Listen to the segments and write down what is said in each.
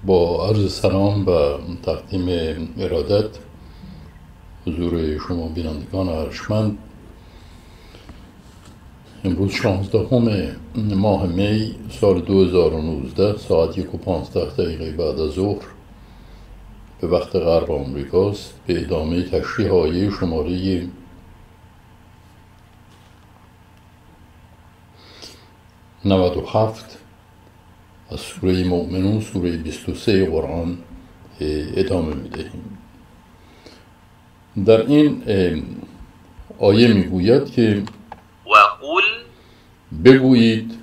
با عرض سلام و تقدیم ارادت حضور شما بینندگان ارجمند، امروز 16 ماه می سال 2019 ساعت 1:15 بعد از ظهر به وقت غرب آمریکاست. به ادامه تشریح آیه شماره 97 از سوره مؤمنون، سوره 23 قرآن ادامه میدهیم. در این آیه میگوید که وقل بگویید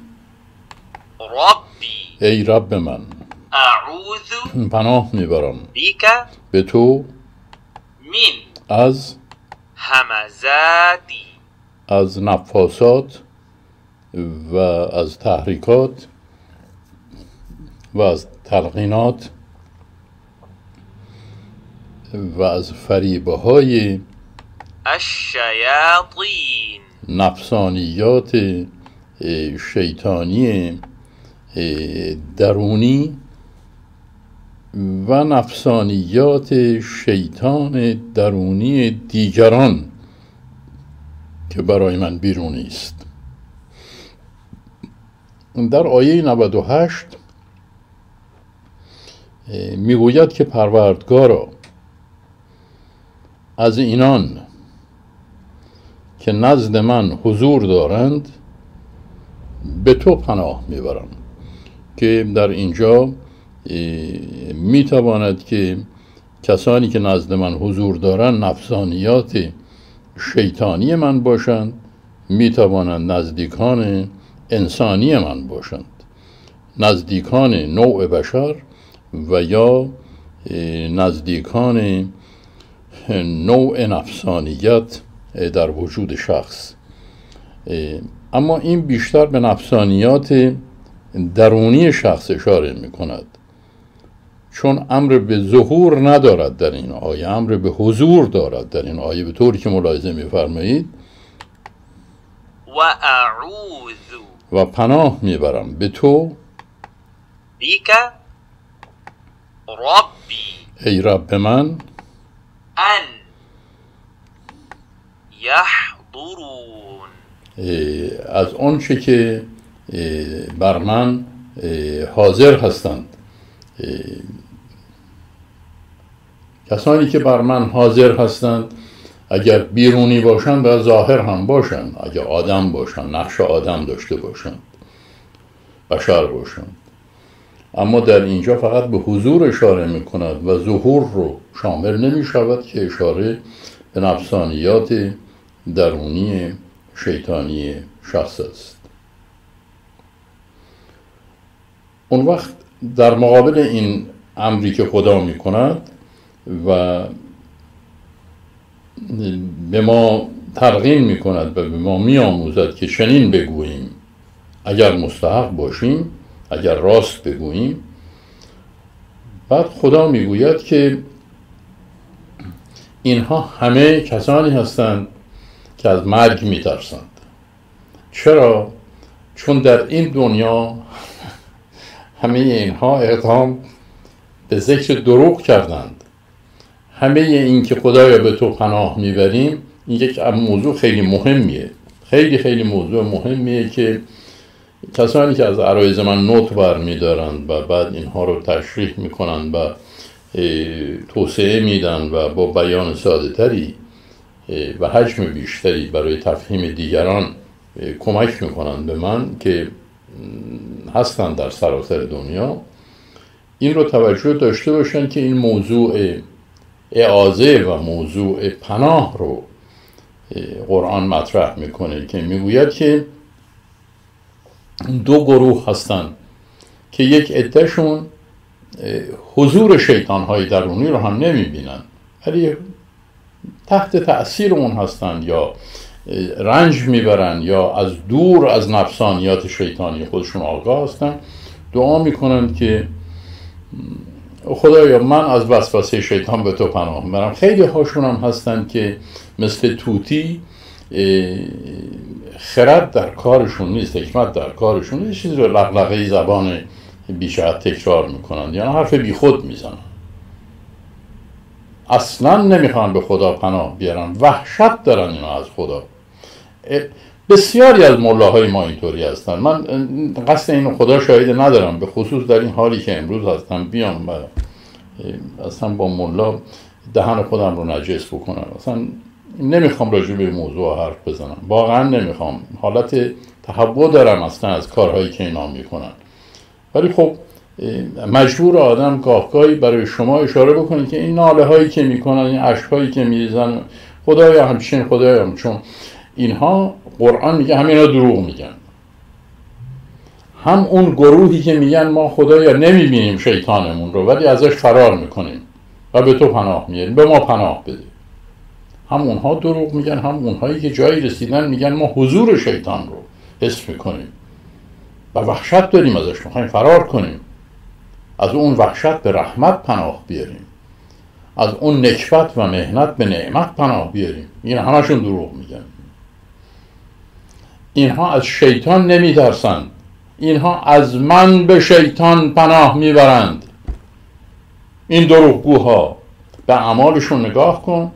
ربی ای رب من، اعوذ پناه میبرم بیک به تو من از همزاتی از نفاسات و از تحریکات و از تلقینات و از فریبه‌های الشیاطین نفسانیات شیطانی درونی و نفسانیات شیطان درونی دیگران که برای من بیرونی است. در آیه 98 میگوید که پروردگارا، از اینان که نزد من حضور دارند به تو پناه میبرم. که در اینجا میتواند که کسانی که نزد من حضور دارند نفسانیات شیطانی من باشند، میتوانند نزدیکان انسانی من باشند، نزدیکان نوع بشر و یا نزدیکان نوع نفسانیت در وجود شخص. اما این بیشتر به نفسانیات درونی شخص اشاره می کند، چون امر به ظهور ندارد در این آیه، امر به حضور دارد در این آیه، به طوری که ملاحظه می فرمایید. و اعوذ و پناه میبرم به تو بیک ربی ای رب من ان یحضرون از آنچه که بر من حاضر هستند. کسانی که بر من حاضر هستند اگر بیرونی باشند و ظاهر هم باشند، اگر آدم باشند، نقش آدم داشته باشند، بشر باشند، اما در اینجا فقط به حضور اشاره می کند و ظهور رو شامل نمی شود، که اشاره به نفسانیات درونی شیطانی شخص است. اون وقت در مقابل این امری که خدا می کند و به ما تلقین می کند و به ما می آموزد که چنین بگوییم اگر مستحق باشیم، اگر راست بگوییم، بعد خدا می گوید که اینها همه کسانی هستند که از مرگ می ترسند. چرا؟ چون در این دنیا همه اینها اقدام به ذکر دروغ کردند. همه این که خدایا به تو پناه میبریم، این یک موضوع خیلی مهمیه، خیلی موضوع مهمیه که کسانی که از عرایض من نوت برمیدارند و بعد اینها رو تشریح میکنند و توسعه میدن و با بیان ساده تری و حجم بیشتری برای تفهیم دیگران کمک میکنند به من که هستند در سراسر دنیا، این رو توجه داشته باشند که این موضوع اعاظه و موضوع پناه رو قرآن مطرح میکنه که میگوید که دو گروه هستند که یک عدهشون حضور شیطان‌های درونی رو هم نمیبینن، ولی تحت تأثیر اون هستند یا رنج میبرن یا از دور از نفسانیات شیطانی خودشون آگاه هستند. دعا میکنن که خدایا من از وسوسه شیطان به تو پناه میبرم. خیلی هاشون هم هستن که مثل توتی خرد در کارشون نیست، حکمت در کارشون نیست، چیزی رو لغلغه زبان بیشتر تکرار میکنند، یعنی حرف بی خود میزنن. اصلا نمیخوان به خدا پناه بیارن، وحشت دارن اینا از خدا. بسیاری از ملاهای ما اینطوری هستن. من قصد اینو خدا شاهد ندارم، به خصوص در این حالی که امروز هستم بیام و اصلا با ملا دهن خودم رو نجس بکنم. اصلا نمیخوام راجع به موضوع حرف بزنم، واقعا نمیخوام. حالت تهوع دارم اصلا از کارهایی که اینا میکنن. ولی خب مجبور آدم گاهگاهی برای شما اشاره بکنه که این ناله هایی که میکنن، این عشق هایی که میریزن، خدایا همچین، خدایا هم، چون اینها قرآن میگه همینا دروغ میگن. هم اون گروهی که میگن ما خدایا نمیبینیم شیطانمون رو ولی ازش فرار میکنیم و به تو پناه میاریم، به ما پناه بده. هم اونها دروغ میگن، هم اونهایی که جایی رسیدن میگن ما حضور شیطان رو حس میکنیم و وحشت داریم ازش، میخوایم فرار کنیم. از اون وحشت به رحمت پناه بیاریم، از اون نکبت و مهنت به نعمت پناه بیاریم. این همشون دروغ میگن. اینها از شیطان نمیترسند، اینها از من به شیطان پناه میبرند. این دروغگوها به اعمالشون نگاه کن.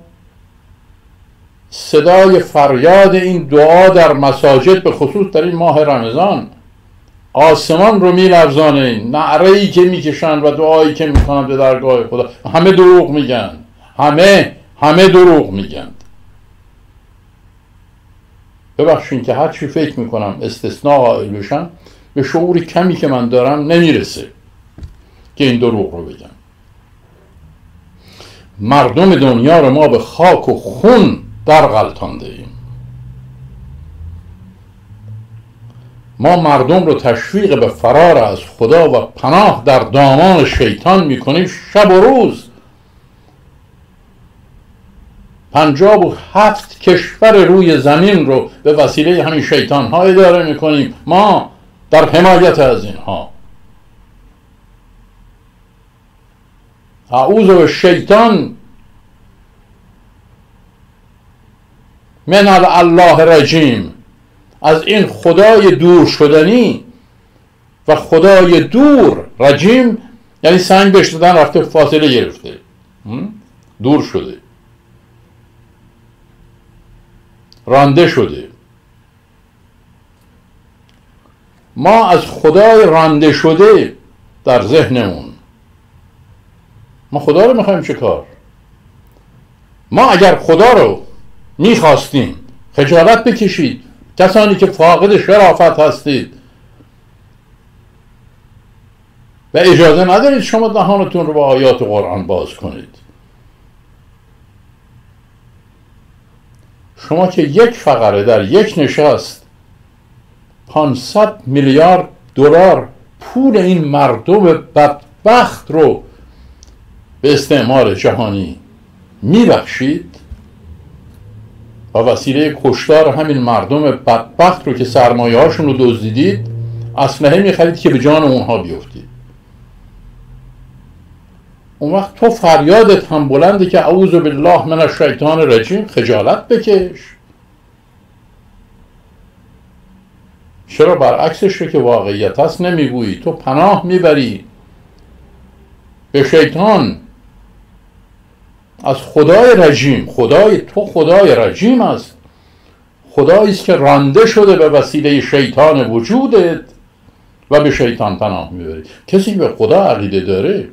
صدای فریاد این دعا در مساجد به خصوص در این ماه رمضان آسمان رو میلرزانه. نعره‌ای که میکشن و دعایی که میکنن به درگاه خدا، همه دروغ میگن، همه دروغ میگن. ببخشین که هر چی فکر میکنم استثناء قائل بشم، به شعور کمی که من دارم نمیرسه که این دروغ رو بگم. مردم دنیا رو ما به خاک و خون در غلطانده ایم. ما مردم رو تشویق به فرار از خدا و پناه در دامان شیطان میکنیم شب و روز. 57 کشور روی زمین رو به وسیله همین شیطان ها اداره میکنیم، ما در حمایت از اینها. اعوذ بالشیطان من الله رجیم. از این خدای دور شدنی و خدای دور، رجیم یعنی سنگ بهش دادن رفته فاصله گرفته، دور شده، رانده شده. ما از خدای رانده شده در ذهنمون، ما خدا رو میخوایم چه کار؟ ما اگر خدا رو میخواستیم، خجالت بکشید کسانی که فاقد شرافت هستید و اجازه ندارید شما دهانتون رو با آیات قرآن باز کنید. شما که یک فقره در یک نشست 500 میلیارد دلار پول این مردم بدبخت رو به استعمار جهانی میبخشید و وسیله کشتار همین مردم بدبخت رو که سرمایه هاشون رو دزدیدید اسلحه میخرید که به جان اونها بیفتید. اون وقت تو فریادت هم بلنده که اعوذ بالله من الشیطان الرجیم. خجالت بکش. چرا برعکسش رو که واقعیت هست نمیگویی؟ تو پناه میبری به شیطان از خدای رجیم. خدای تو خدای رجیم است، خدایی است که رانده شده به وسیله شیطان وجودت و به شیطان پناه میبری. کسی به خدا عقیده داره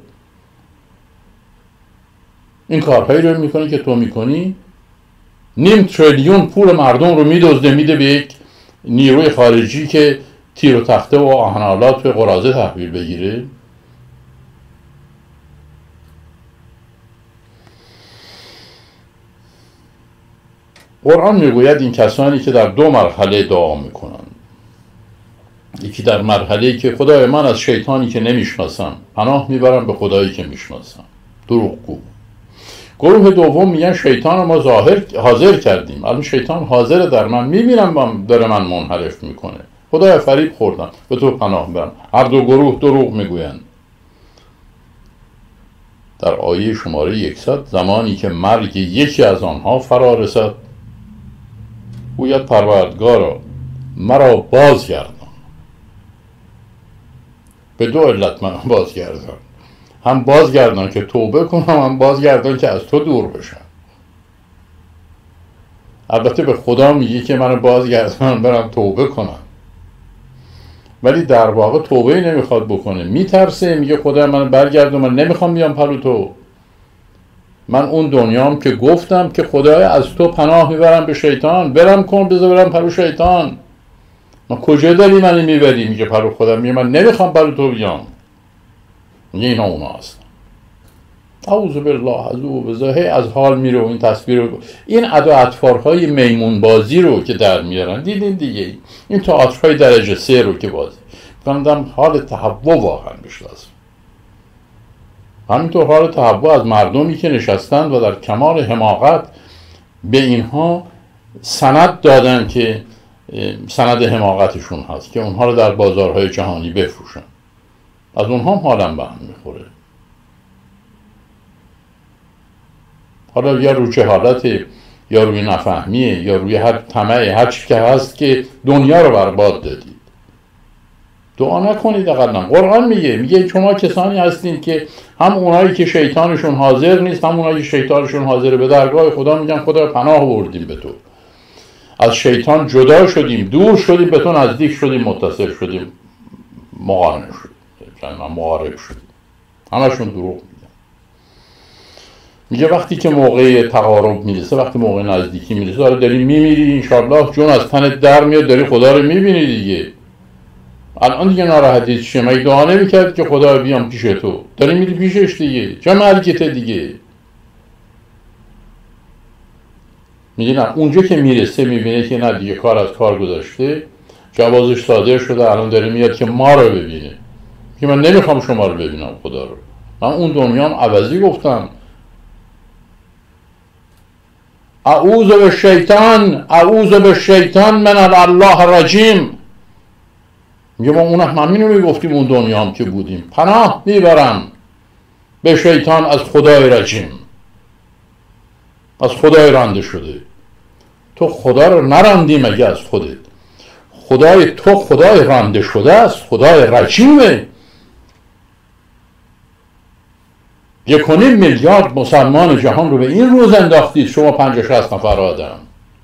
این کارهایی رو میکنه که تو میکنی؟ 500 تریلیون پول مردم رو میدزده میده به یک نیروی خارجی که تیر و تخته و آهنالات به قراضه تحویل بگیره. قرآن میگوید این کسانی که در 2 مرحله دعا میکنن، یکی در مرحله که خدای من از شیطانی که نمیشناسم پناه میبرم به خدایی که میشناسم، دروغگو. گروه دوم میگن شیطان رو ما حاضر کردیم، الان شیطان حاضر در من، میبینم داره من منحرف میکنه، خدای فریب خوردم به تو پناه میبرم. هر دو گروه دروغ میگویند. در آیه شماره 100 زمانی که مرگ یکی از آنها فرا رسد گوید پروردگارا مرا بازگردان به دو علت من بازگردان، هم بازگردان که توبه کنم، هم بازگردان که از تو دور بشم. البته به خدا میگی که منو بازگردان برم توبه کنم، ولی در واقع توبه نمیخواد بکنه، میترسه، میگه خدا منو برگردون، من نمیخوام بیام پلو تو. من اون دنیام که گفتم که خدای از تو پناه میبرم به شیطان، برم کن، بذار برم پلو شیطان. ما کجا داری منو میبری؟ میگه پلو خدا. میگه من نمیخوام پلو تو بیام. میگه اینا اونا هستن. اعوذ بالله از او بزاهی از حال میره و این تصویر رو، این ادا اطفارهای میمون بازی رو که در میارن، دیدین دیگه، این تئاترهای درجه 3 رو که بازی فهمیدم حال تهوع واقعا بشناسم. همینطور حال تهوع از مردمی که نشستند و در کمال حماقت به اینها سند دادن که سند حماقتشون هست که اونها رو در بازارهای جهانی بفروشن. از اونها هم حالم به هم میخوره. حالا یا روی جهالت، یا روی نفهمیه، یا روی هر طمعه، هر چی که هست که دنیا رو برباد دادید. دعا نکنید اقلا. قرآن میگه شما کسانی هستین که هم اونایی که شیطانشون حاضر نیست، هم اونایی که شیطانشون حاضر به درگاه خدا، میگن خدا پناه بردیم به تو، از شیطان جدا شدیم، دور شدیم، به تو نزدیک شدیم، متصل شدیم، مقارنه شدیم، معارف شدیم. همشون دروغ میگن. میگه وقتی که موقع تقارب میرسه، وقتی موقع نزدیکی میرسه، داری میمیری انشالله، جون از تنت در میاد، داری خدا رو میبینی دیگه. الان دیگه ناراحتی چیه؟ مگه دعا نمیکرد که خدا بیام پیش تو؟ داری میری پیشش دیگه، چه مرگته دیگه. میگه نه، اونجا که میرسه میبینه که نه دیگه کار از کار گذاشته، جوازش صادر شده، الان داره میاد که ما رو ببینه. که من نمیخوام شما رو ببینم خدا رو، من اون دنیام عوضی گفتم. اعوذ بالشیطان من الله الرجیم. میگه ما اونم همینو میگفتیم اون دنیام که بودیم، پناه میبرم به شیطان از خدای رجیم، از خدای رانده شده. تو خدا رو نراندی مگه از خودت؟ خدای تو خدای رانده شده است، خدای رجیمه. 1.5 میلیارد مسلمان جهان رو به این روز انداختید شما 50-60 نفر آدم.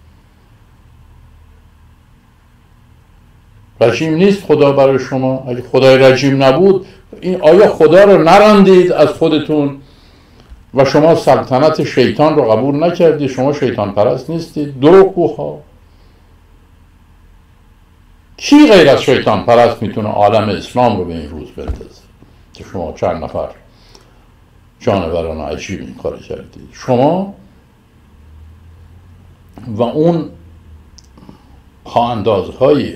رجیم نیست خدا برای شما؟ اگه خدای رجیم نبود، آیا خدا رو نراندید از خودتون و شما سلطنت شیطان رو قبول نکردید؟ شما شیطان پرست نیستید؟ دروغگوها. کی غیر از شیطان پرست میتونه عالم اسلام رو به این روز بندازه که شما چند نفر جانوران عجیب این کار کردید؟ شما و اون پااندازهای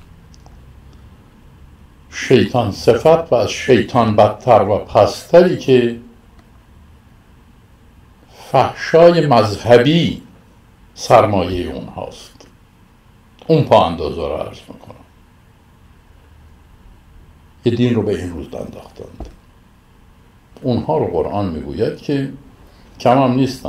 شیطان صفت و از شیطان بدتر و پستری که فحشای مذهبی سرمایه اون هاست، اون پااندازه رو عرض میکنم. یه دین رو به این روز انداختند. اونها رو قرآن میگوید که کم هم نیستن.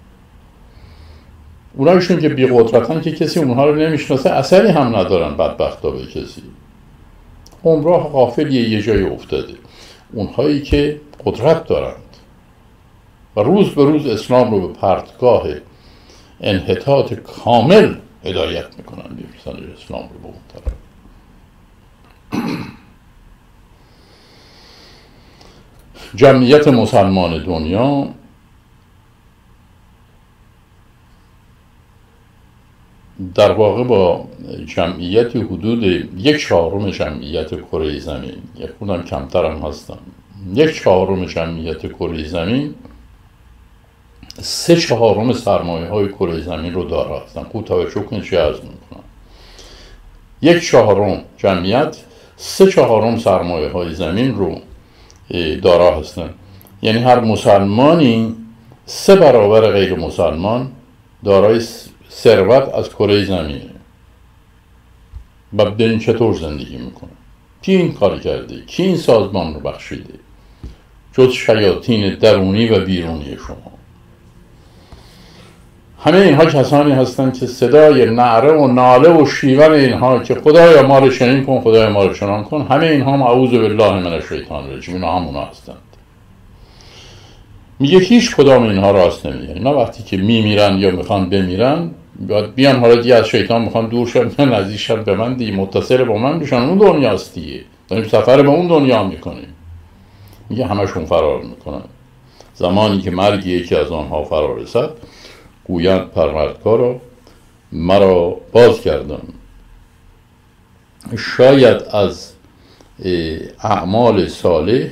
اونایشون که بی قدرتن که کسی اونها رو نمیشناسه، اثری هم ندارن بدبختا به کسی. عمرها غافلیه یه جای افتاده. اونهایی که قدرت دارند و روز به روز اسلام رو به پرتگاه انحطاط کامل هدایت میکنن، میرسن اسلام رو به اون طرف. جمعیت مسلمان دنیا در واقع با جمعیت حدود 1/4 جمعیت کره زمین، یک خودم کمتر هم هستم، 1/4 جمعیت کره زمین 3/4 سرمایه های کره زمین رو دارا هستن. خوب توجه کنید چه عرض میکنم. 1/4 جمعیت 3/4 سرمایه های زمین رو دارا هستن. یعنی هر مسلمانی 3 برابر غیر مسلمان دارای ثروت از کره زمینه. و ببینید چطور زندگی میکنه. کی این کار کرده؟ کی این سازمان رو بخشیده؟ جز شیاطین درونی و بیرونی شما. همه اینها کسانی هستند که صدای نعره و ناله و شیون اینها که خدایا ما رو چنین کن، خدایا ما رو چنان کن، همه اینها اعوذ بالله من الشیطان الرجیم، اینا همونا هستند. میگه هیچ کدام اینها راست نمیگن. اینا وقتی که میمیرن یا میخوان بمیرن بیان حالا دیگه از شیطان میخوان دور شن یا نزدیک شن به من دیگه، متصل با من بشن، اون دنیاست دیگه، داریم سفر به اون دنیا میکنیم. میگه همشون فرار میکنن. زمانی که مرگ یکی از آنها فرا رسد گویند پروردگارا مرا باز کردن، شاید از اعمال صالح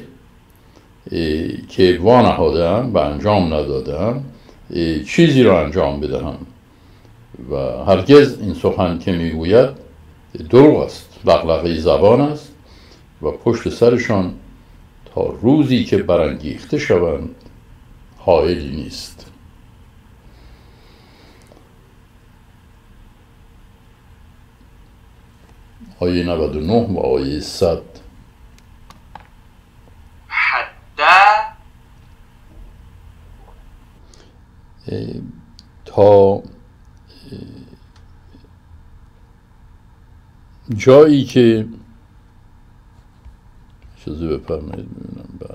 که وانهادم و انجام ندادم چیزی را انجام بدهم و هرگز این سخن که میگوید دروغ است، لغلغه زبان است و پشت سرشان تا روزی که برانگیخته شوند حائلی نیست. آیه 99 و آیه 100. تا جایی که چیزی بفرمایید ببینم. بله،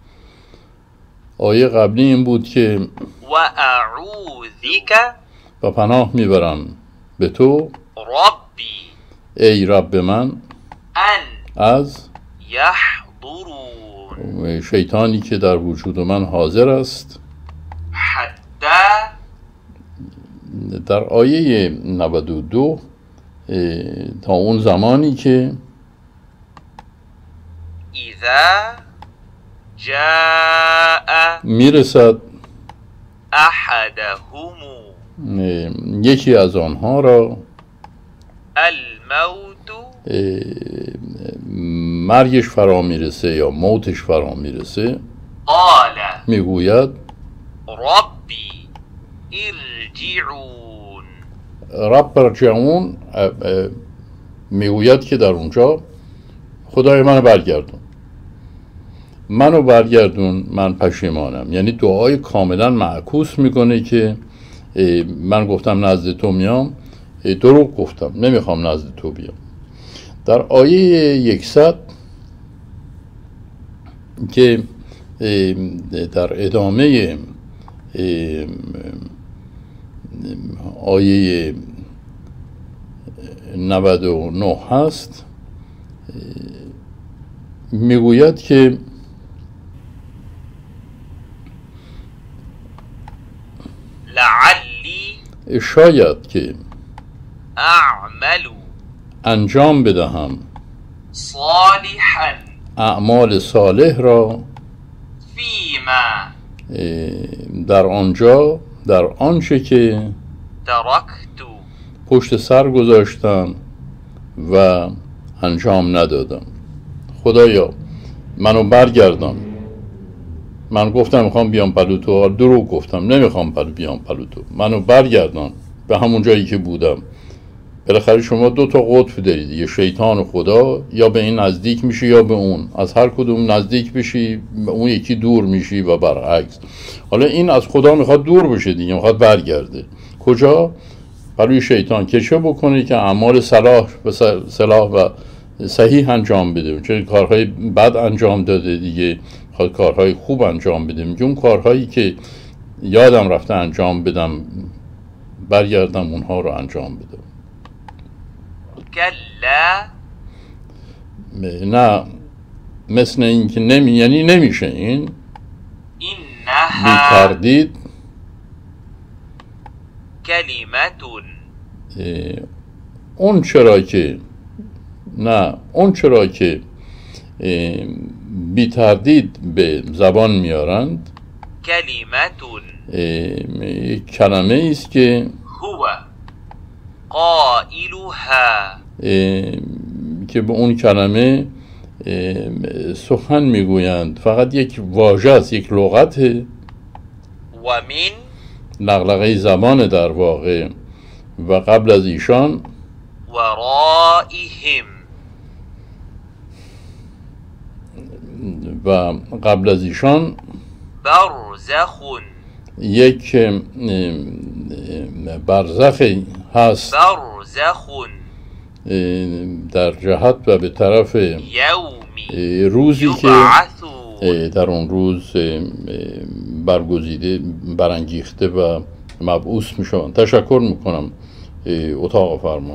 آیه قبلی این بود که و اعوذک، و پناه میبرم به تو ربی، ای رب من، ان از یحضرون، شیطانی که در وجود من حاضر است. حتی در آیه 92 تا اون زمانی که اذا جاء میرسد احدهم یکی از آنها را الموت، مرگش فرا میرسه یا موتش فرا میرسه، قال میگوید ربی ارجعون، رب ارجعون، میگوید که در اونجا خدای منو برگردون، من پشیمانم. یعنی دعای کاملا معکوس میکنه که من گفتم نزد تو میام، دروغ گفتم، نمیخوام نزد تو بیام. در آیه 100 که در ادامه آیه 99 هست، میگوید که لعلی شاید که اعمل انجام بدهم صالحا اعمال صالح را فیما در آنجا، در آنچه که ترکت پشت سر گذاشتم و انجام ندادم. خدایا منو برگردان، من گفتم میخوام بیام پلو تو، دروغ گفتم، نمیخوام بیام پلو تو، منو برگردان به همون جایی که بودم. بالاخره شما دو تا قطب دارید، یه شیطان و خدا، یا به این نزدیک میشی یا به اون، از هر کدوم نزدیک بشی به اون یکی دور میشی و برعکس. حالا این از خدا میخواد دور بشه دیگه، میخواد برگرده کجا؟ پلوی شیطان، که چه بکنه که اعمال صلاح و صحیح انجام بده، چه کارهای بد انجام داده دیگه، میخواد کارهای خوب انجام بده. میگه اون کارهایی که یادم رفته انجام بدم برگردم اونها رو انجام بدم. کلا نه، مثل این که یعنی نمیشه. این بی تردید کلمتون، اون چرا که بی تردید به زبان میارند، کلمتون کلمه است که هو قائلها، که به اون کلمه سخن میگویند، فقط یک واژه است، یک لغته و من لغلغه زبان در واقع، و قبل از ایشان ورائهم، و قبل از ایشان برزخ، یک برزخی هست برزخ در جهت و به طرف یومی روزی که یبعثون در اون روز برگزیده برانگیخته و مبعوث می شوند. تشکر میکنم اتاق فرما.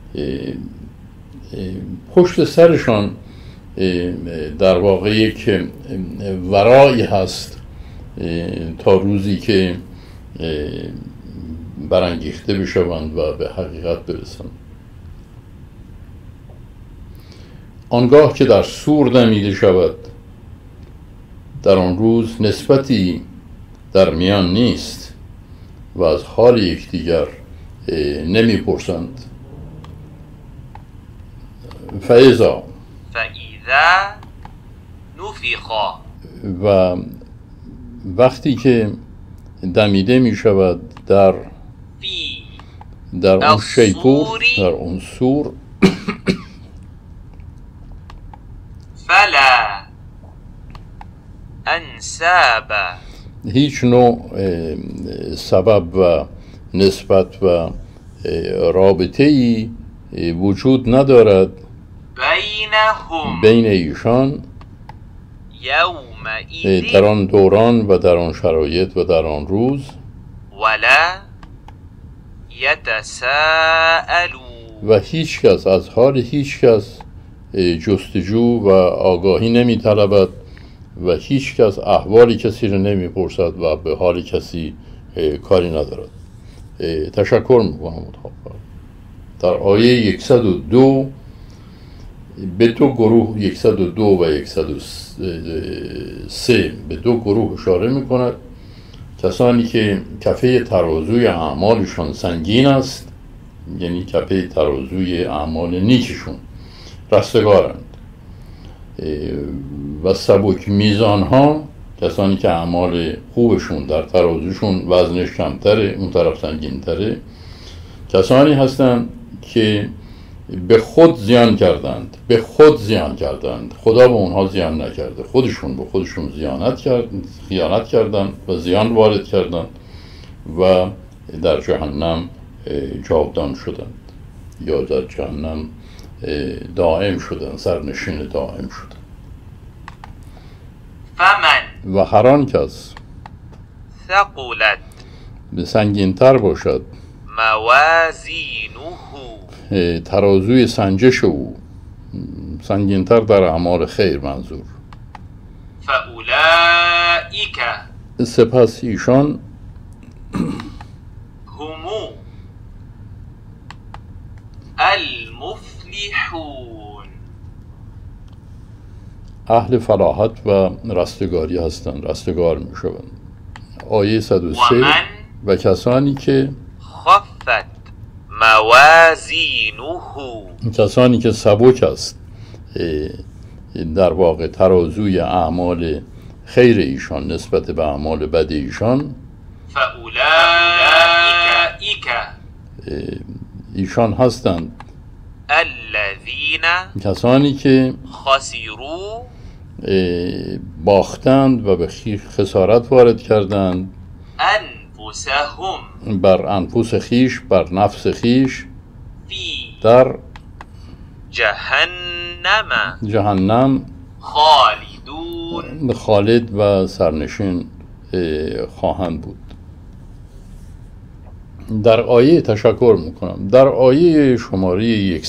پشت سرشان در واقع یک ورایی هست تا روزی که برانگیخته بشوند و به حقیقت برسند. آنگاه که در سور دمیده شود، در آن روز نسبتی در میان نیست و از حال یکدیگر نمی پرسند. فاذا نفخ و وقتی که دمیده می شود در اون شیپور، در اون سور، فلا انساب هیچ نوع سبب و نسبت و رابطه‌ای وجود ندارد بینهم بین ایشان یومئذ در آن دوران و در آن شرایط و در آن روز، ولا یتساءلون و هیچ کس از حال هیچ کس جستجو و آگاهی نمی طلبد و هیچ کس احوال کسی رو نمی پرسد و به حال کسی کاری ندارد. تشکر میکنم. در آیه 102 به دو گروه، 102 و 103 به دو گروه اشاره میکند. کسانی که کفه ترازوی اعمالشان سنگین است، یعنی کفه ترازوی اعمال نیکشون رستگارند، و سبک میزان ها کسانی که اعمال خوبشون در ترازوشون وزنش کمتره، اون طرف سنگین تره، کسانی هستند که به خود زیان کردند، به خود زیان کردند، خدا به اونها زیان نکرده، خودشون به خودشون خیانت کردند و زیان وارد کردند و در جهنم جاودان شدند یا در جهنم دائم شدند، سرنشین دائم شدند. فمن و هر آن کس ثقلت به سنگین‌تر باشد موازینه ترازوی سنجش او، سنگین‌تر در اعمال خیر منظور، فاولئک سپس ایشان همو المفلحون اهل فلاحت و رستگاری هستند، رستگار می شوند. آیه 103 و کسانی که خفت موازینه کسانی که سبک است در واقع ترازوی اعمال خیر ایشان نسبت به اعمال بد ایشان، فاولئک ایشان هستند الذین کسانی که خسروا باختند و به خسارت وارد کردند انفسهم بر انفس خیش، بر نفس خیش، فی در جهنم خالدون خالد و سرنشین خواهند بود. در آیه تشکر میکنم. در آیه شماره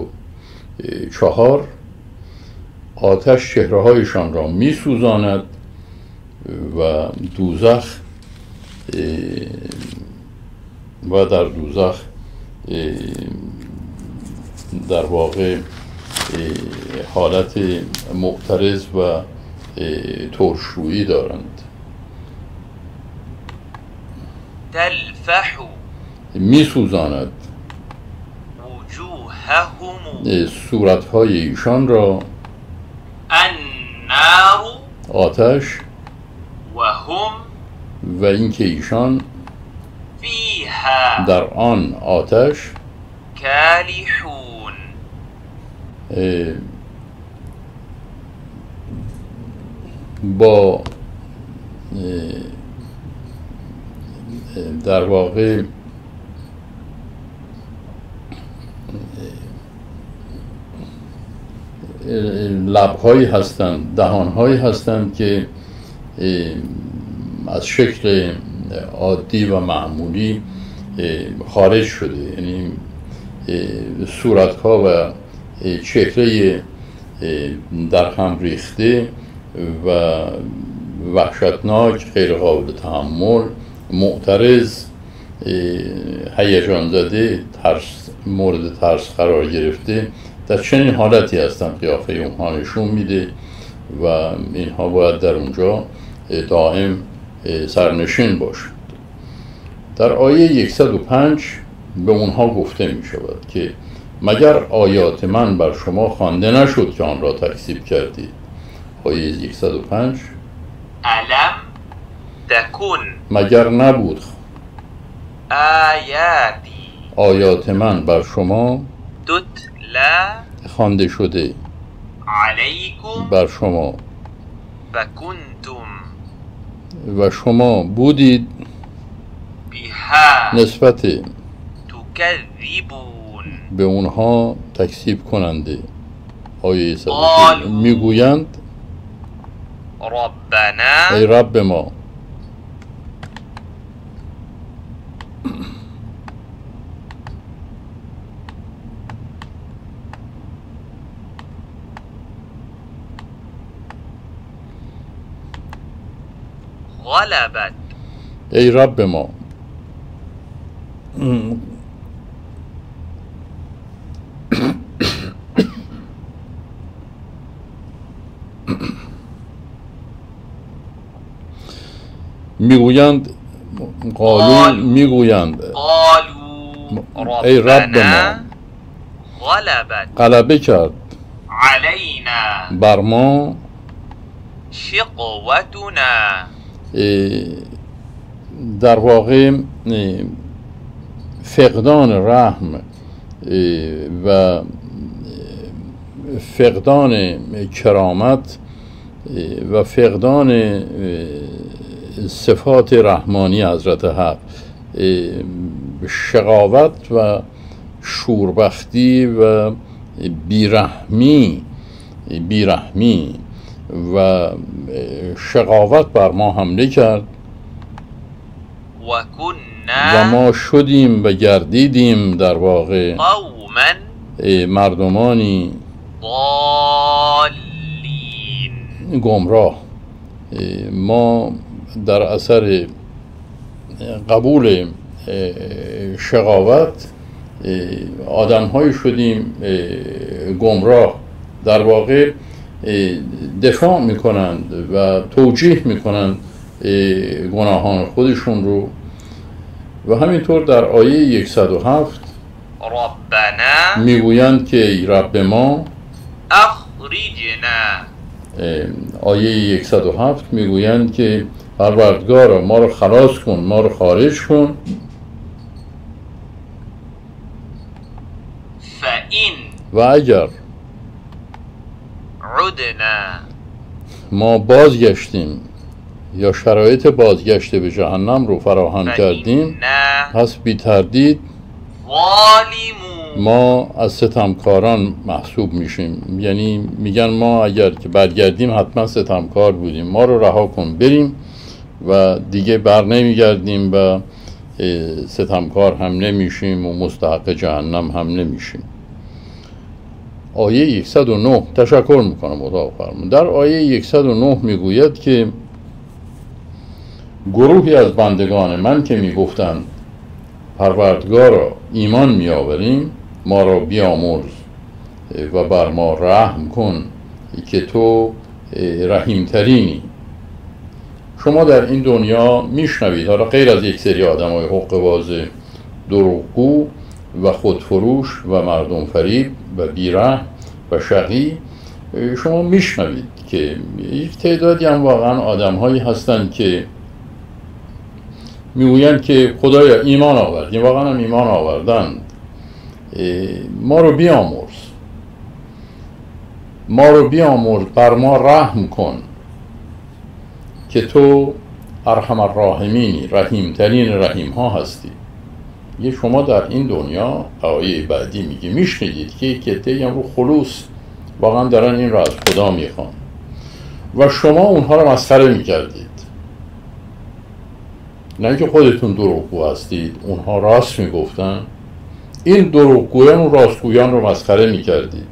104 آتش چهره هایشان را می سوزاند و دوزخ و در دوزخ در واقع حالت معترض و ترشرویی دارند. تلفح می سوزاند وجوههم صورتهای ایشان را النار آتش و هم و اینکه ایشان فیها در آن آتش کالحون با در واقع لب‌هایی هستند، دهان‌هایی هستند که از شکل عادی و معمولی خارج شده، یعنی صورت‌ها و چهره در هم ریخته و وحشتناک، غیر قابل تحمل، معترض، هیجان زده، مورد ترس قرار گرفته، در چنین حالتی هستند قیافه اونها نشون میده و اینها باید در اونجا دائم سرنشین باشند. در آیه 105 به اونها گفته می شود که مگر آیات من بر شما خوانده نشد که آن را تکذیب کردید. آیه 105 الم تکن مگر نبود آیاتی آیات من بر شما تتلا خوانده شده علیکم بر شما فکنتم و شما بودید بها نسبت تکذبون به اونها تکذیب کننده. آیه 105 قالوا میگویند ربنا ای رب ما غلبت ای رب ما میگویند قالو میگویند قالوا ای رب ربنا ما غلبت غلبه کرد علینا بر ما شقوتنا در واقع فقدان رحم و فقدان کرامت و فقدان صفات رحمانی حضرت حق، شقاوت و شوربختی و بیرحمی و شقاوت بر ما حمله کرد و ما شدیم و گردیدیم در واقع قوما مردمانی ضالین گمراه. ما در اثر قبول شقاوت آدم‌هایی شدیم گمراه، در واقع دفاع میکنند و توجیه میکنند گناهان خودشون رو. و همینطور در آیه 107 ربنا میگویند که ای رب ما اخرجنا. آیه 107 میگویند که پروردگارا ما رو خلاص کن، ما رو خارج کن. فإن و اگر عدنا ما بازگشتیم یا شرایط بازگشت به جهنم رو فراهم کردیم، پس بی تردید ظالمون ما از ستمکاران محسوب میشیم. یعنی میگن ما اگر که برگردیم حتما ستمکار بودیم، ما رو رها کن بریم و دیگه بر نمیگردیم و ستمکار هم نمیشیم و مستحق جهنم هم نمیشیم. آیه 109 تشکر میکنم اتاق فرمون. در آیه 109 میگوید که گروهی از بندگان من که میگفتند پروردگارا ایمان میآوریم، ما را بیامرز و بر ما رحم کن که تو رحیم ترینی. شما در این دنیا میشنوید، حالا غیر از یک سری آدم های حقه‌باز دروغگو و خودفروش و مردم فریب و بیرحم و شقی، شما میشنوید که یک تعدادی هم واقعا آدم هایی هستند که میگویند که خدایا ایمان آوردیم، واقعا هم ایمان آوردند، ما رو بیامرز، بر ما رحم کن که تو ارحم الراحمینی، رحیم ترین رحیم ها هستی. یه شما در این دنیا، آیه بعدی میگه، میشنیدید که یک عده‌ای هم رو خلوص واقعا دارن این را از خدا میخوان و شما اونها رو مسخره میکردید. نه اینکه خودتون دروغگو هستید، اونها راست میگفتن، این دروغگویان و راستگویان رو مسخره میکردید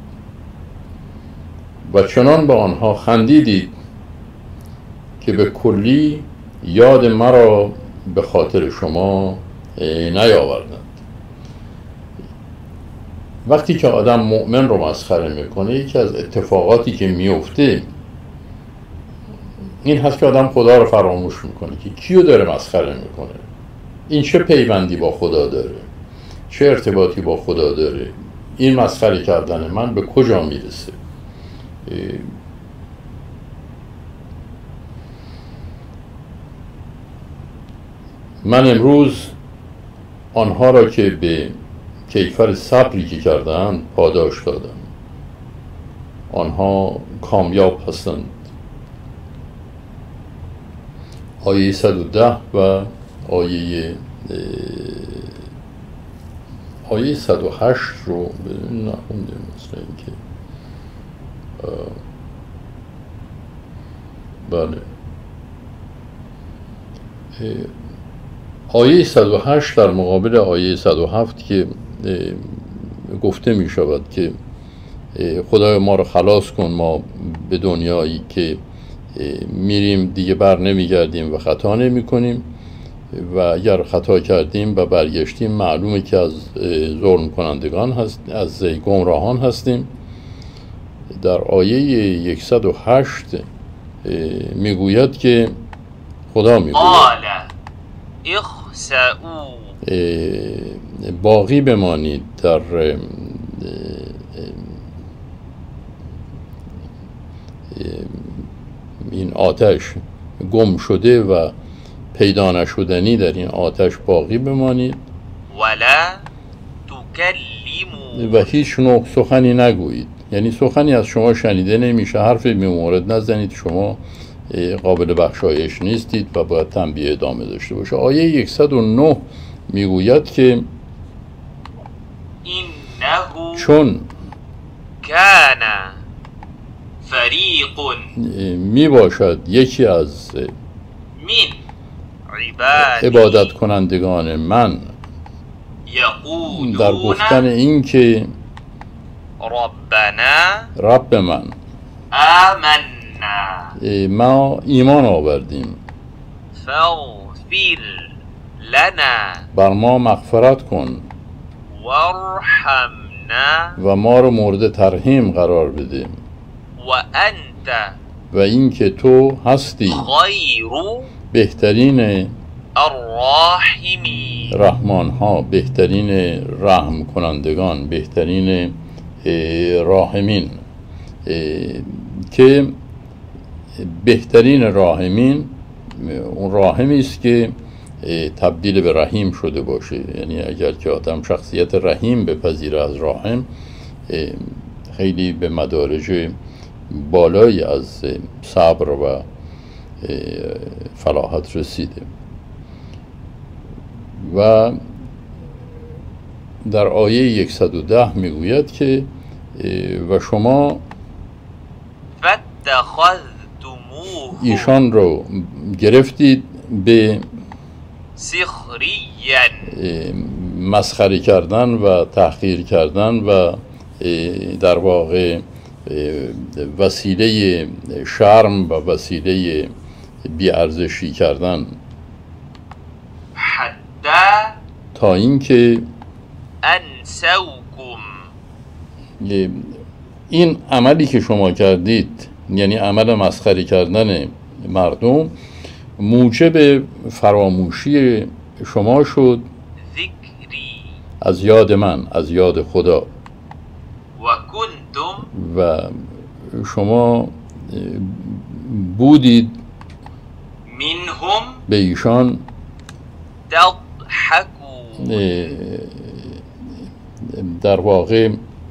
و چنان به آنها خندیدید که به کلی یاد مرا به خاطر شما نیاوردند. وقتی که آدم مؤمن رو مسخره میکنه، یکی از اتفاقاتی که میفته این هست که آدم خدا رو فراموش میکنه که کیو داره مسخره میکنه، این چه پیوندی با خدا داره، چه ارتباطی با خدا داره، این مسخره کردن من به کجا میرسه. من امروز آنها را که به کیفر صبری که کردند پاداش دادم. آنها کامیاب هستند. آیه 110 و آیه 108 رو نخوندیم، مثل اینکه بله، آیه 108 در مقابل آیه 107 که گفته می شود که خدای ما رو خلاص کن، ما به دنیایی که میریم دیگه بر نمیگردیم و خطا نمی کنیم و اگر خطا کردیم و برگشتیم معلومه که از ظلم کنندگان هست، از گمراهان هستیم. در آیه 108 میگوید که خدا میگوید باقی بمانید در این آتش، گم شده و پیدا نشدنی در این آتش باقی بمانید ولا تکلموا، و هیچ نوع سخنی نگویید. یعنی سخنی از شما شنیده نمیشه، حرفی به مورد نزنید، شما قابل بخشایش نیستید و باید تنبیه ادامه داشته باشه. آیه 109 میگوید که چون کان فریق می باشد یکی از من عبادی عبادت کنندگان من یقولون در گفتن این که ربنا رب من، آمنا ما ایمان آوردیم، فاغفر لنا بر ما مغفرت کن وارحمنا و ما رو مورد ترحیم قرار بده وانت و این که تو هستی خیر بهترین الراحمین، رحمان ها، بهترین رحم کنندگان، بهترین راحمین. که بهترین راحمین اون راحمی است که تبدیل به رحیم شده باشه. یعنی اگر که آدم شخصیت رحیم بپذیره از راحم، خیلی به مدارج بالایی از صبر و فلاحت رسیده. و در آیه 110 میگوید که و شما فاتخذتموه ایشان رو گرفتید به سخریا مسخره کردن و تحقیر کردن و در واقع وسیله شرم و وسیله بی‌ارزشی کردن، حتی تا اینکه انسوکم، این عملی که شما کردید، یعنی عمل مسخره کردن مردم، موجب فراموشی شما شد ذکری از یاد من، از یاد خدا، و کنتم و شما بودید منهم به ایشان تضحکون، در واقع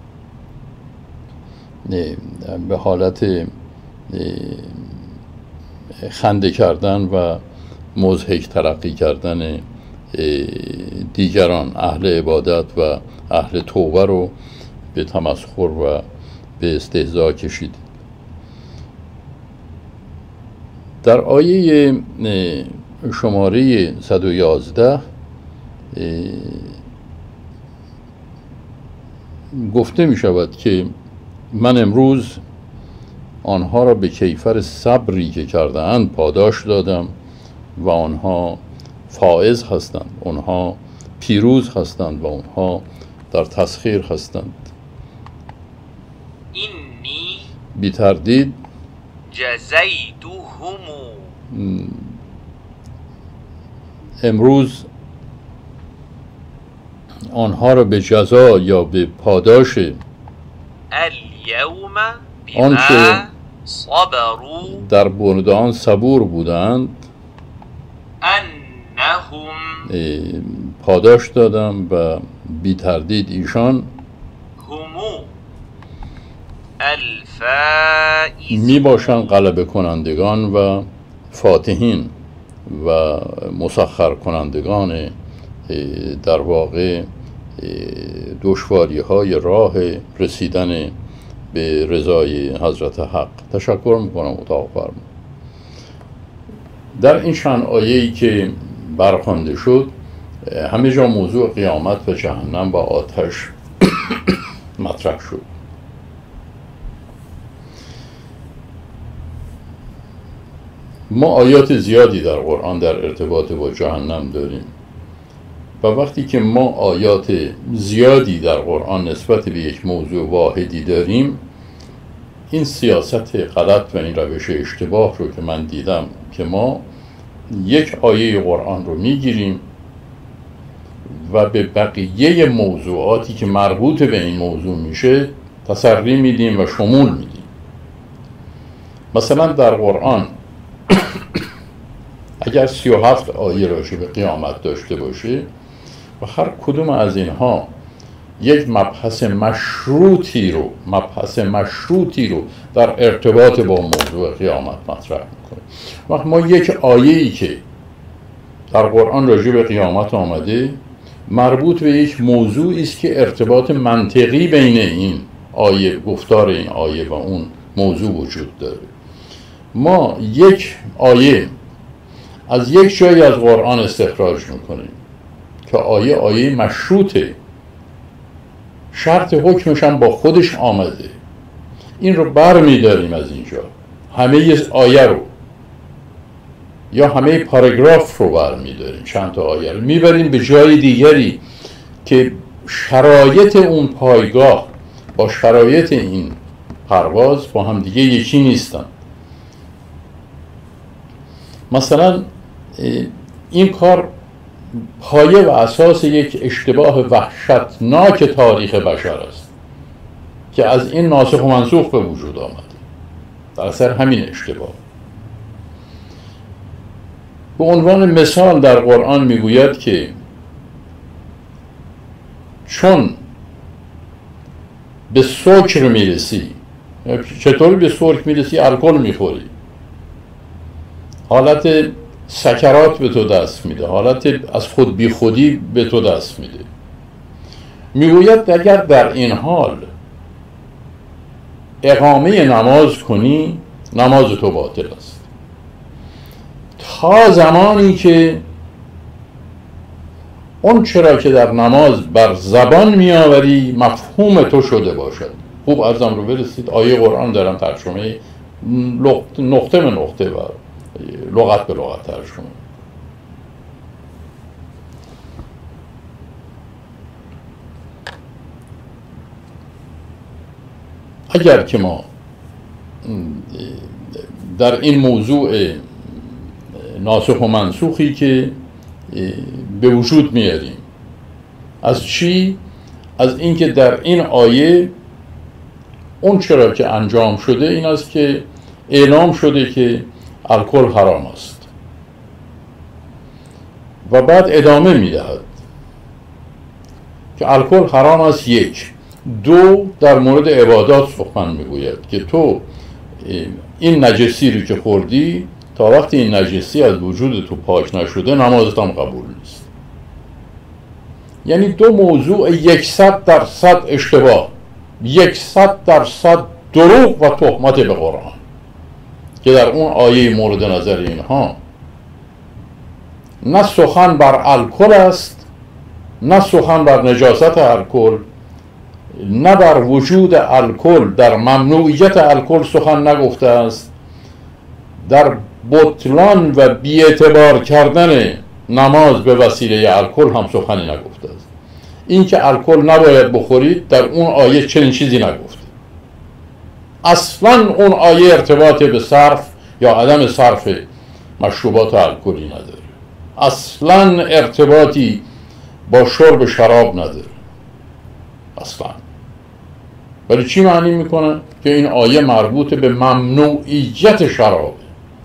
به حالت خنده کردن و مضحک تلقی کردن دیگران، اهل عبادت و اهل توبه رو به تمسخر و به استهزا کشید. در آیه شماره 111 گفته می شود که من امروز آنها را به کیفر صبری که کرده‌اند پاداش دادم و آنها فائز هستند، آنها پیروز هستند و آنها در تسخیر هستند. اینی بی تردید جزیتهم امروز آنها را به جزا یا به پاداش الیوم آنچه بما صبروا در مورد آن صبور بودند انهم پاداش دادم و بی تردید ایشان همو الفائزون می باشند غلبه کنندگان و فاتحین و مسخر کنندگان در واقع دشواری های راه رسیدن به رضای حضرت حق. تشکر میکنم اتاق فرما. در این چند آیه‌ای که برخوانده شد همه جا موضوع قیامت و جهنم و آتش مطرح شد. ما آیات زیادی در قرآن در ارتباط با جهنم داریم و وقتی که ما آیات زیادی در قرآن نسبت به یک موضوع واحدی داریم، این سیاست غلط و این روش اشتباه رو که من دیدم که ما یک آیه قرآن رو میگیریم و به بقیه موضوعاتی که مربوط به این موضوع میشه تسری میدیم و شمول میدیم. مثلا در قرآن اگر 37 آیه راجع به قیامت داشته باشه و هر کدوم از اینها یک مبحث مشروطی رو در ارتباط با موضوع قیامت مطرح میکنه. وقت ما یک آیه‌ای که در قرآن راجع به قیامت آمده مربوط به یک موضوعی است که ارتباط منطقی بین این آیه، گفتار این آیه و اون موضوع وجود داره. ما یک آیه از یک جایی از قرآن استخراج میکنیم که آیه مشروطه، شرط حکمش هم با خودش آمده، این رو بر میداریم از اینجا، همه آیه رو یا همه پاراگراف رو بر میداریم، چند تا آیه رو میبریم به جای دیگری که شرایط اون پایگاه با شرایط این پرواز با هم دیگه یکی نیستن. مثلا این کار پایه و اساس یک اشتباه وحشتناک تاریخ بشر است که از این ناسخ و منسوخ به وجود آمده در اثر همین اشتباه. به عنوان مثال در قرآن میگوید که چون به سکر میرسی، چطور به سکر میرسی؟ الکل میخوری، حالت سکرات به تو دست میده، حالت از خود بی خودی به تو دست میده. میگوید اگر در این حال اقامه نماز کنی، نماز تو باطل است تا زمانی که اون چرا که در نماز بر زبان میآوری مفهوم تو شده باشد. خوب عرضم رو برسید. آیه قرآن دارم ترجمه نقطه به نقطه و لغت به لغت ترجمه. اگر که ما در این موضوع ناسخ و منسوخی که به وجود میاریم، از چی؟ از اینکه در این آیه اون چرا که انجام شده این است که اعلام شده که الکل حرام است و بعد ادامه میدهد که الکل حرام است. یک. دو، در مورد عبادات سخن میگوید که تو این نجسی رو که خوردی تا وقتی این نجسی از وجود تو پاک نشده نمازت هم قبول نیست. یعنی دو موضوع 100% اشتباه، 100% دروغ و تهمت به قرآن که در اون آیه مورد نظر اینها نه سخن بر الکل است، نه سخن بر نجاست الکل، نه بر وجود الکل، در ممنوعیت الکل سخن نگفته است، در بطلان و بی‌اعتبار کردن نماز به وسیله الکل هم سخنی نگفته است. این که الکل نباید بخورید در اون آیه چنین چیزی نگفته. اصلا اون آیه ارتباط به صرف یا عدم صرف مشروبات الکلی نداره، اصلا ارتباطی با شرب شراب نداره اصلا. ولی چی معنی میکنه؟ که این آیه مربوط به ممنوعیت شرابه.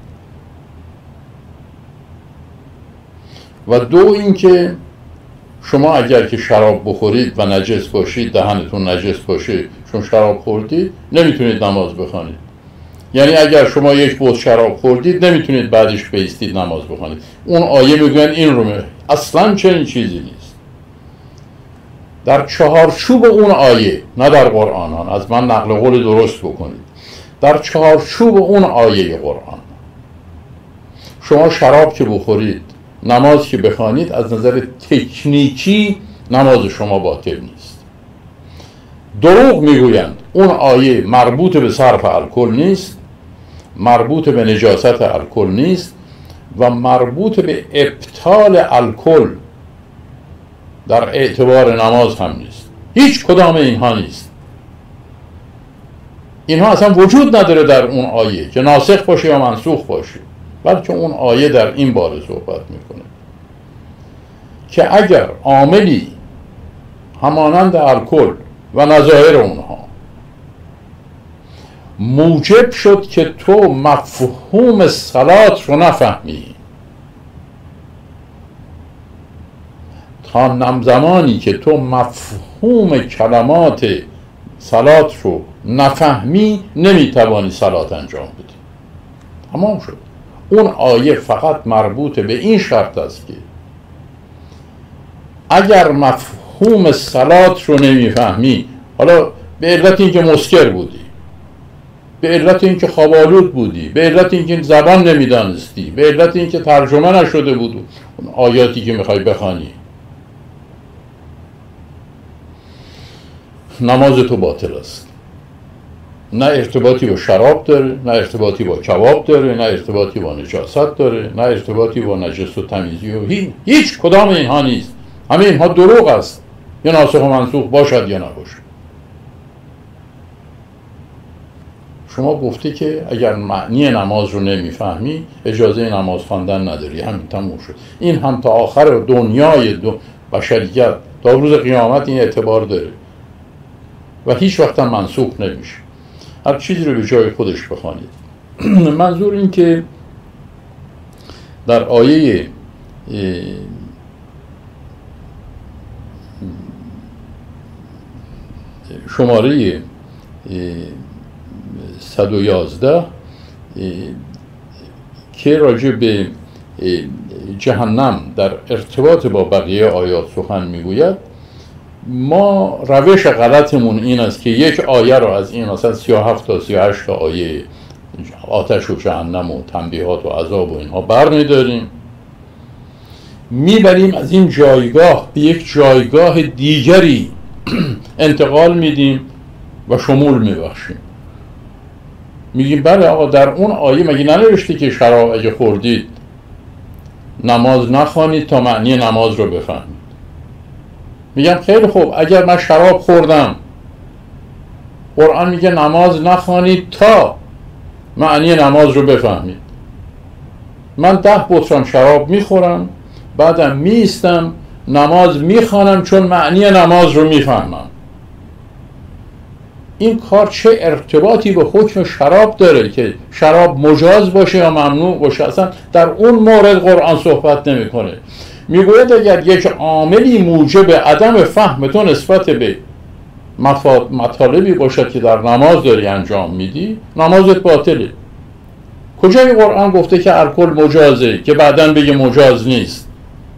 و دو اینکه شما اگر که شراب بخورید و نجس باشید، دهنتون نجس باشه چون شراب خوردید، نمیتونید نماز بخوانید. یعنی اگر شما یک بوس شراب خوردید نمیتونید بعدش بایستید نماز بخوانید. اون آیه میگن این رو اصلا چنین چیزی نیست. در چهارچوب اون آیه، نه در قرآن، از من نقل قول درست بکنید، در چهارچوب اون آیه قرآن شما شراب که بخورید، نماز که بخوانید، از نظر تکنیکی نماز شما باطل نیست. دروغ میگویند اون آیه مربوط به صرف الکل نیست، مربوط به نجاست الکل نیست و مربوط به ابطال الکل در اعتبار نماز هم نیست. هیچ کدام اینها نیست. اینها اصلا وجود نداره در اون آیه که ناسخ باشه یا منسوخ باشه، بلکه اون آیه در این باره صحبت میکنه که اگر عاملی همانند الکل و نظایر اونها موجب شد که تو مفهوم صلات رو نفهمی، تا زمانی که تو مفهوم کلمات صلات رو نفهمی نمیتوانی صلات انجام بدی. تمام شد. اون آیه فقط مربوط به این شرط است که اگر مفهوم صلات رو نمیفهمی، حالا به علت اینکه مسکر بودی، به علت اینکه خواب‌آلود بودی، به علت اینکه زبان نمیدانستی، به علت اینکه ترجمه نشده بود اون آیاتی که میخوای بخوانی، نماز تو باطل است. نه ارتباطی با شراب داره، نه ارتباطی با کباب داره، نه ارتباطی با نجاست داره، نه ارتباطی با نجس و تمیزی و هیچ کدام اینها نیست. همه اینها دروغ است، یا ناسخ و منسوخ باشد یا نباشه. شما گفته که اگر معنی نماز رو نمیفهمی اجازه نماز خواندن نداری، همین تموم شد. این هم تا آخر دنیای بشریت تا روز قیامت این اعتبار داره و هیچ وقت هم منسوخ نمیشه. هر چیزی رو به جای خودش بخوانید. منظور این که در آیه شماره 111 که راجع به جهنم در ارتباط با بقیه آیات سخن میگوید، ما روش غلطمون این است که یک آیه رو از این مثلا 37 تا 38 تا آیه آتش و جهنم و تنبیهات و عذاب و اینها برمی‌داریم، میبریم از این جایگاه به یک جایگاه دیگری انتقال میدیم و شمول میبخشیم. میگیم بله آقا در اون آیه مگه ننوشته که شراب اگه خوردید نماز نخوانید تا معنی نماز رو بفهمید؟ میگم خیلی خوب، اگر من شراب خوردم، قرآن میگه نماز نخوانید تا معنی نماز رو بفهمید. من 10 بطران شراب میخورم، بعدم میستم نماز میخوانم چون معنی نماز رو میفهمم. این کار چه ارتباطی به حکم شراب داره که شراب مجاز باشه یا ممنوع باشه؟ اصلا در اون مورد قرآن صحبت نمیکنه. میگوید اگر یک عاملی موجب عدم فهم تو نسبت به مطالبی باشد که در نماز داری انجام میدی، نمازت باطله. کجای قرآن گفته که الکل مجازه که بعداً بگه مجاز نیست؟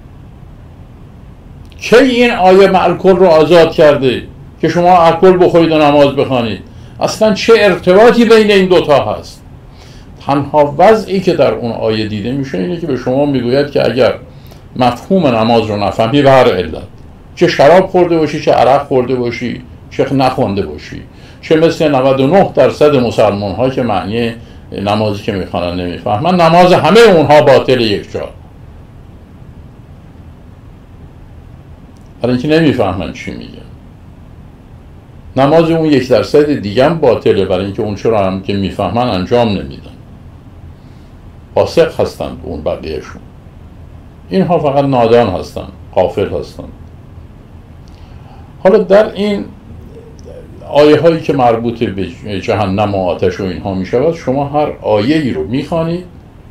کی این آیه الکل رو آزاد کرده که شما الکل بخورید و نماز بخوانید؟ اصلا چه ارتباطی بین این دوتا هست؟ تنها وضعی که در اون آیه دیده میشه اینه که به شما میگوید که اگر مفهوم نماز رو نفهمی به هر علت، چه شراب خورده باشی، چه عرق خورده باشی، چه نخونده باشی، چه مثل 99% مسلمان ها که معنی نمازی که میخوانن نمیفهمن، نماز همه اونها باطل یک جا، برای اینکه نمیفهمن چی میگه. نماز اون 1% دیگه هم باطله، برای اینکه اون چرا هم که میفهمن انجام نمیدن، فاسق هستند اون بقیهشون. اینها فقط نادان هستند، غافل هستند. حالا در این آیه هایی که مربوط به جهنم و آتش و اینها می شود، شما هر آیه ای رو می خوانید،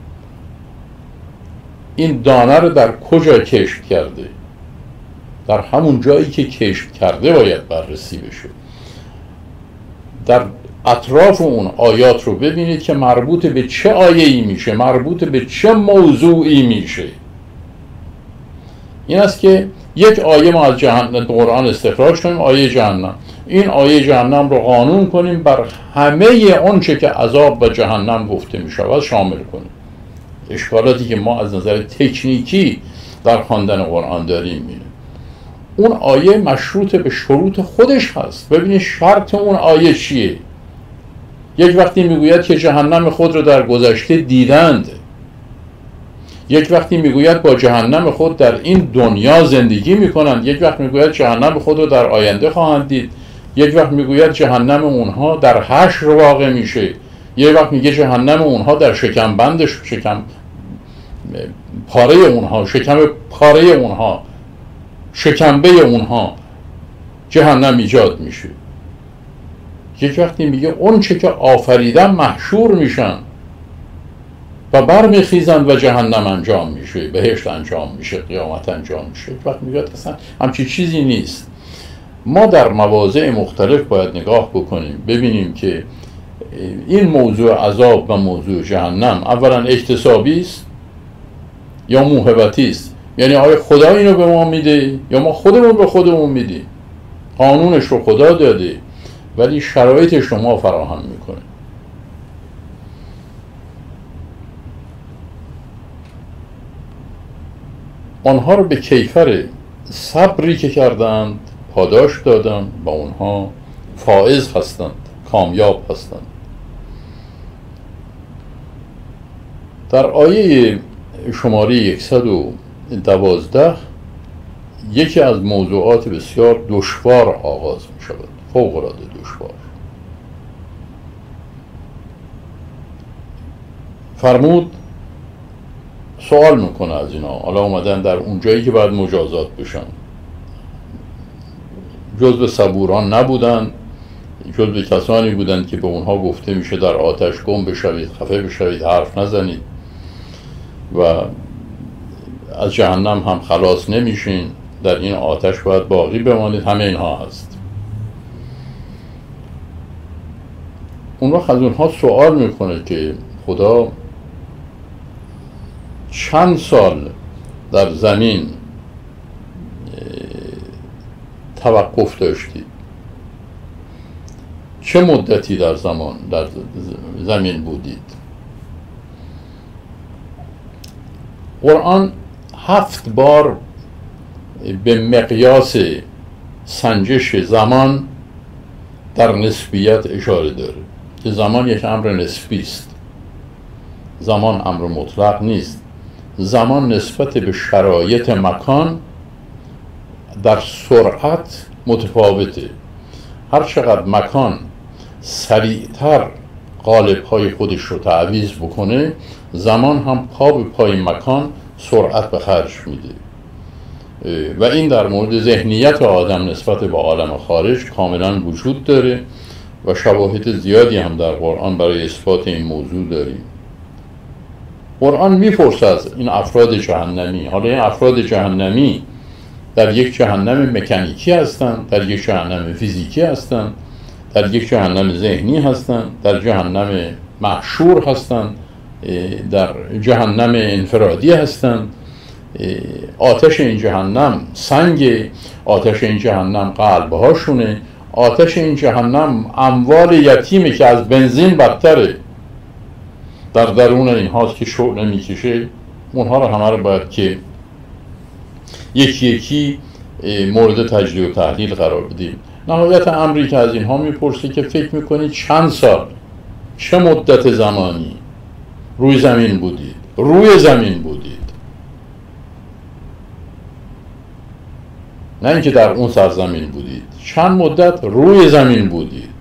این دانه رو در کجا کشف کرده، در همون جایی که کشف کرده باید بررسی بشه. در اطراف اون آیات رو ببینید که مربوط به چه آیه‌ای میشه، مربوط به چه موضوعی میشه. این است که یک آیه ما از قرآن استخراج کنیم، آیه جهنم، این آیه جهنم رو قانون کنیم بر همه اون چه که عذاب و جهنم گفته می شود شامل کنیم. اشکالاتی که ما از نظر تکنیکی در خواندن قرآن داریم اینه. اون آیه مشروط به شروط خودش هست. ببینید شرط اون آیه چیه؟ یک وقتی میگوید که جهنم خود رو در گذشته دیدند، یک وقتی میگوید با جهنم خود در این دنیا زندگی میکنند، یک وقت میگوید جهنم خود رو در آینده خواهند دید، یک وقت میگوید جهنم اونها در حشر واقع میشه، یک وقت میگه جهنم اونها در شکم بندش، شکم پاره اونها، شکم پاره اونها، شکمبه اونها جهنم ایجاد میشه. یک وقتی میگه اون چه که آفریدن محشور میشن و برمیخیزند و جهنم انجام میشه، بهشت انجام میشه، قیامت انجام میشه. یک وقت میگه اصلا همچی چیزی نیست. ما در مواضع مختلف باید نگاه بکنیم ببینیم که این موضوع عذاب و موضوع جهنم اولا اکتسابی است یا موهبتی است، یعنی آیا خدا اینو به ما میده یا ما خودمون به خودمون میدیم. قانونش رو خدا داده ولی شرایطش رو ما فراهم میکنه. آنها رو به کیفر صبری که کردند پاداش دادند و اونها فائز هستند، کامیاب هستند. در آیه شماره 112 یکی از موضوعات بسیار دشوار آغاز می شود، فوق العاده دشوار. فرمود سوال میکنه از اینا، حالا اومدن در اون جایی که باید مجازات بشن، جزو صبوران نبودن، جزو کسانی بودند که به اونها گفته میشه در آتش گم بشوید، خفه بشوید، حرف نزنید و از جهنم هم خلاص نمیشین، در این آتش باید باقی بمانید. همه اینها هست. اون وقت از اونها سوال میکنه که خدا چند سال در زمین توقف داشتید؟ چه مدتی در زمین بودید؟ قرآن 7 بار به مقیاس سنجش زمان در نسبیت اشاره داره که زمان یک امر نسبی است. زمان امر مطلق نیست. زمان نسبت به شرایط مکان در سرعت متفاوته. هر چقدر مکان سریعتر قالب‌های خودش رو تعویض بکنه، زمان هم پا به پای مکان سرعت به خرج میده و این در مورد ذهنیت آدم نسبت به عالم خارج کاملا وجود داره و شواهد زیادی هم در قرآن برای اثبات این موضوع داریم. قرآن میپرسه از این افراد جهنمی، حالا این افراد جهنمی در یک جهنم مکانیکی هستند، در یک جهنم فیزیکی هستند، در یک جهنم ذهنی هستند، در جهنم محشور هستند در جهنم انفرادی هستند. آتش این جهنم سنگ، آتش این جهنم قلب هاشونه، آتش این جهنم اموال یتیمه که از بنزین بدتره. در درون این هاست که شعله میکشه. اونها رو همه رو باید که یکی یکی مورد تجزیه و تحلیل قرار بدیم. نهایت امری که از اینها میپرسه که فکر میکنید چند سال، چه مدت زمانی روی زمین بودید؟ روی زمین بودید، نه اینکه در اون سرزمین بودید. چند مدت روی زمین بودید،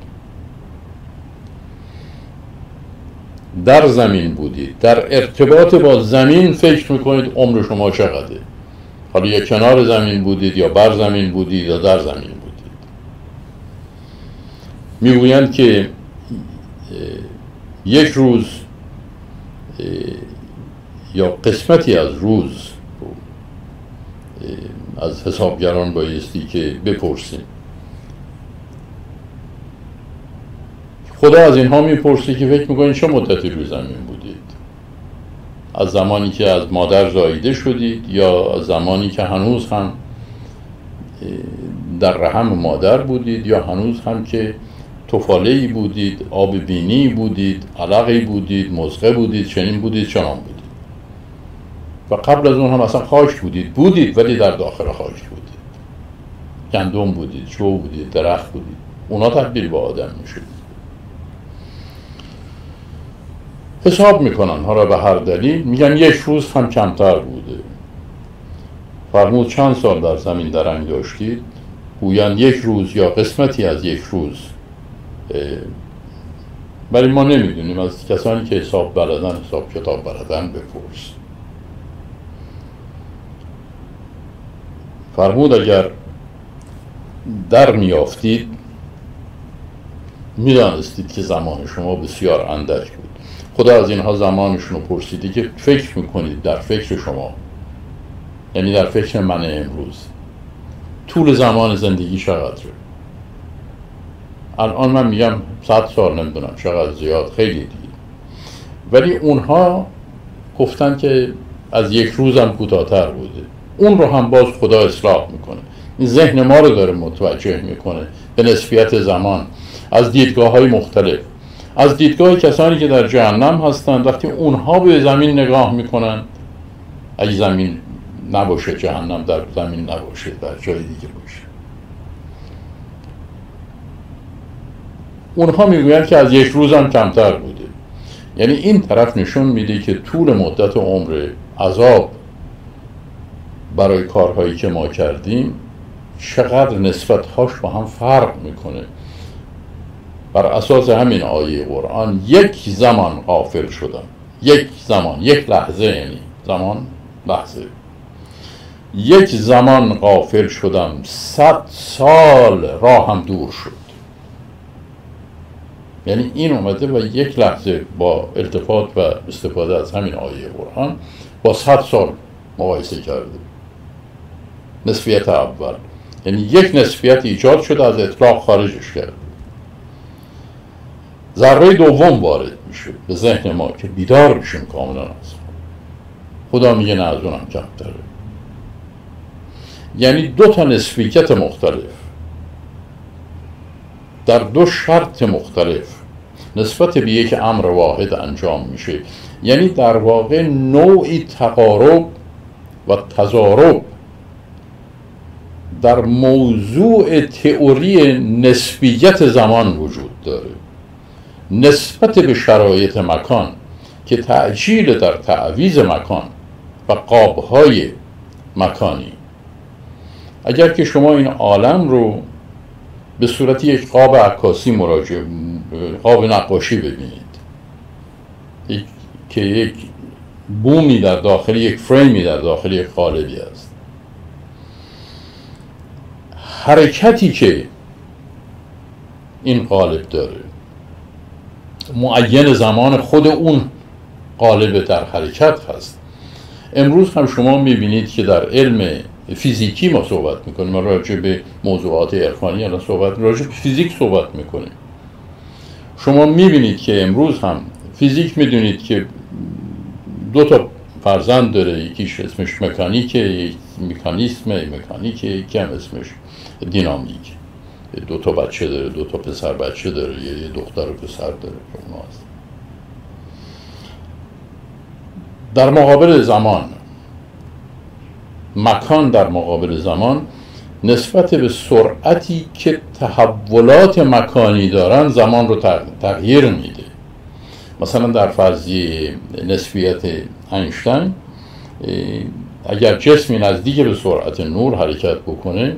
در زمین بودید، در ارتباط با زمین فکر میکنید عمر شما چقدره. حالا یا کنار زمین بودید یا بر زمین بودید یا در زمین بودید. میگویند که یک روز یا قسمتی از روز از حسابگران بایستی که بپرسیم. خدا از اینها میپرسه که فکر میکنید چه مدتی روی زمین بودید؟ از زمانی که از مادر زاییده شدید یا از زمانی که هنوز هم در رحم مادر بودید یا هنوز هم که طفاله‌ای بودید، آب بینی بودید، علقی بودید، مزغه بودید، چنین بودید، چنان بودید. و قبل از اون هم اصلا خاک بودید ولی در داخل خاک بودید. گندم بودید، جو بودید، درخت بودید. اونا تبدیل به آدم میشد. حساب میکنن ها را به هر دلیل، میگن یک روز هم کمتر بوده. فرمود چند سال در زمین درنگ داشتید؟ گویند یک روز یا قسمتی از یک روز. ولی ما نمیدونیم. از کسانی که حساب کتاب بلدن بپرس. فرمود اگر در میافتید میدانستید که زمان شما بسیار اندک بود. خدا از اینها زمانشون رو پرسیده که فکر میکنید در فکر شما، یعنی در فکر من امروز، طول زمان زندگی چقدره؟ الان من میگم 100 سال، نمیدونم چقدر، زیاد، خیلی دیگه. ولی اونها گفتن که از یک روزم کوتاه‌تر بوده. اون رو هم باز خدا اصلاح میکنه. این ذهن ما رو داره متوجه میکنه به نسبیت زمان از دیدگاه‌های مختلف. از دیدگاه کسانی که در جهنم هستند، وقتی اونها به زمین نگاه میکنن، اگه زمین نباشه، جهنم در زمین نباشه، در جای دیگه باشه، اونها میگویند که از یک روز هم کمتر بوده. یعنی این طرف نشون میده که طول مدت عمر عذاب برای کارهایی که ما کردیم چقدر نسبت‌هاش با هم فرق میکنه. بر اساس همین آیه قرآن یک زمان غافل شدم، یک زمان، یک لحظه، یعنی زمان لحظه، یک زمان غافل شدم، 100 سال راهم دور شد. یعنی این اومده و یک لحظه با التفات و استفاده از همین آیه قرآن با 100 سال مقایسه کرده. نسبیت اول، یعنی یک نسبیت ایجاد شده، از اطلاق خارجش کرده. ذره دوم وارد میشه به ذهن ما که بیدار بشیم کاملا از خدا. میگه نه، از اونم کمتره. یعنی دو تا نسبیت مختلف در دو شرط مختلف نسبت به یک امر واحد انجام میشه. یعنی در واقع نوعی تقارب و تضارب در موضوع تئوری نسبیت زمان وجود داره نسبت به شرایط مکان، که تعجیل در تعویض مکان و قابهای مکانی. اگر که شما این عالم رو به صورت یک قاب عکاسی قاب نقاشی ببینید که یک بومی در داخل، یک فریمی در داخل یک قالبی است، حرکتی که این قالب داره معین زمان خود اون قالب در حرکت هست. امروز هم شما میبینید که در علم فیزیکی ما صحبت میکنیم، ما راجع به موضوعات عرفانی الان راجع به فیزیک صحبت میکنیم. شما میبینید که امروز هم فیزیک میدونید که دو تا فرزند داره، یکیش اسمش مکانیکه، یک مکانیکه، یکی هم اسمش دینامیک. دو تا بچه داره، دو تا پسر بچه داره، یه دختر و پسر داره که اونا هست. در مقابل زمان، مکان در مقابل زمان نسبت به سرعتی که تحولات مکانی دارن زمان رو تغییر میده. مثلا در فرضیه نسبیت اینشتین اگر جسمی نزدیک به سرعت نور حرکت بکنه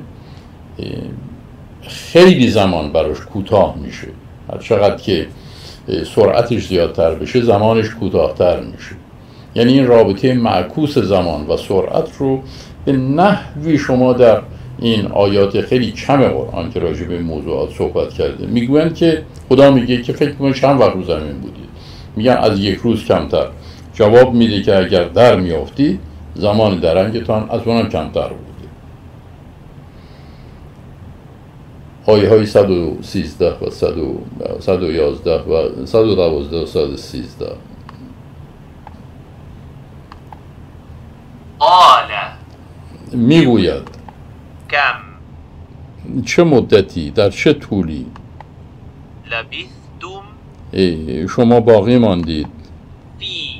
خیلی زمان براش کوتاه میشه، هر چقدر که سرعتش زیادتر بشه زمانش کوتاهتر میشه. یعنی این رابطه معکوس زمان و سرعت رو به نحوی شما در این آیات خیلی کم قرآن که راجع به موضوعات صحبت کرده میگویند که خدا میگه که فکر کنید چند وقت رو زمین بودید، میگن از یک روز کمتر. جواب میده که اگر در میافتید زمان درنگتان از اونم کمتر بوده. آیه های 113 و 111 و 112 و 113. قال میگوید كم چه مدتی، در چه طولی لبثتم شما باقی ماندید في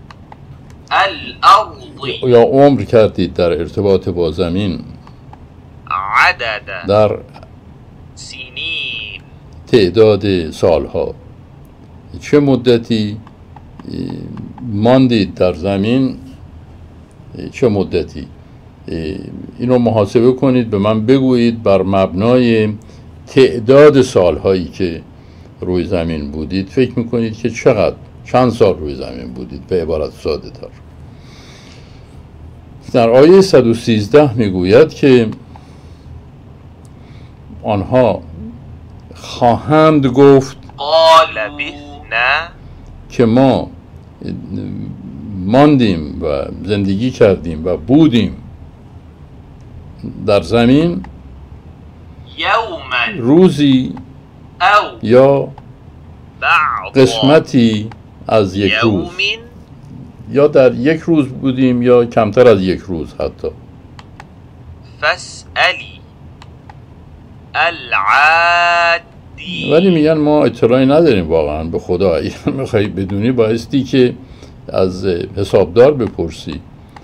الأرض یا عمر کردید در ارتباط با زمین، عدد در سنين تعداد سالها. چه مدتی ماندید در زمین، چه مدتی. اینو محاسبه کنید، به من بگویید بر مبنای تعداد سالهایی که روی زمین بودید فکر میکنید که چند سال روی زمین بودید. به عبارت ساده تر در آیه 113 میگوید که آنها خواهند گفت قال لبثنا که ما ماندیم و زندگی کردیم و بودیم در زمین يوما روزی أو یا بعض قسمتی از یک روز، يوم یا در یک روز بودیم یا کمتر از یک روز حتی. فاسألی العادی. ولی میگن ما اطلاعی نداریم واقعا به خدا. اگر میخوایی بدونی بایستی که از حسابدار بپرسی.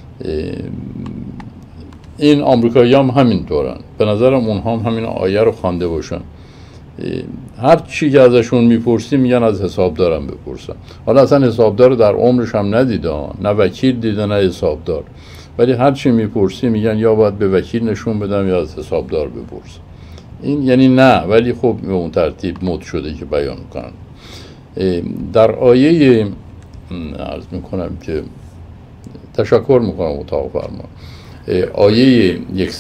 این آمریکایی هم همین دورن، به نظرم اونها هم همین آیه رو خوانده باشن. هر چی که ازشون میپرسی میگن از حسابدارم بپرسن. حالا اصلا حسابدار رو در عمرش هم ندیده، نه وکیل دیده نه حسابدار، ولی هر چی میپرسی میگن یا باید به وکیل نشون بدم یا از حسابدار بپرسم. این یعنی نه، ولی خب به اون ترتیب مد شده که بیان میکنن. در آیه عرض میکنم که تشکر میکنم اتاق فرمان، آیه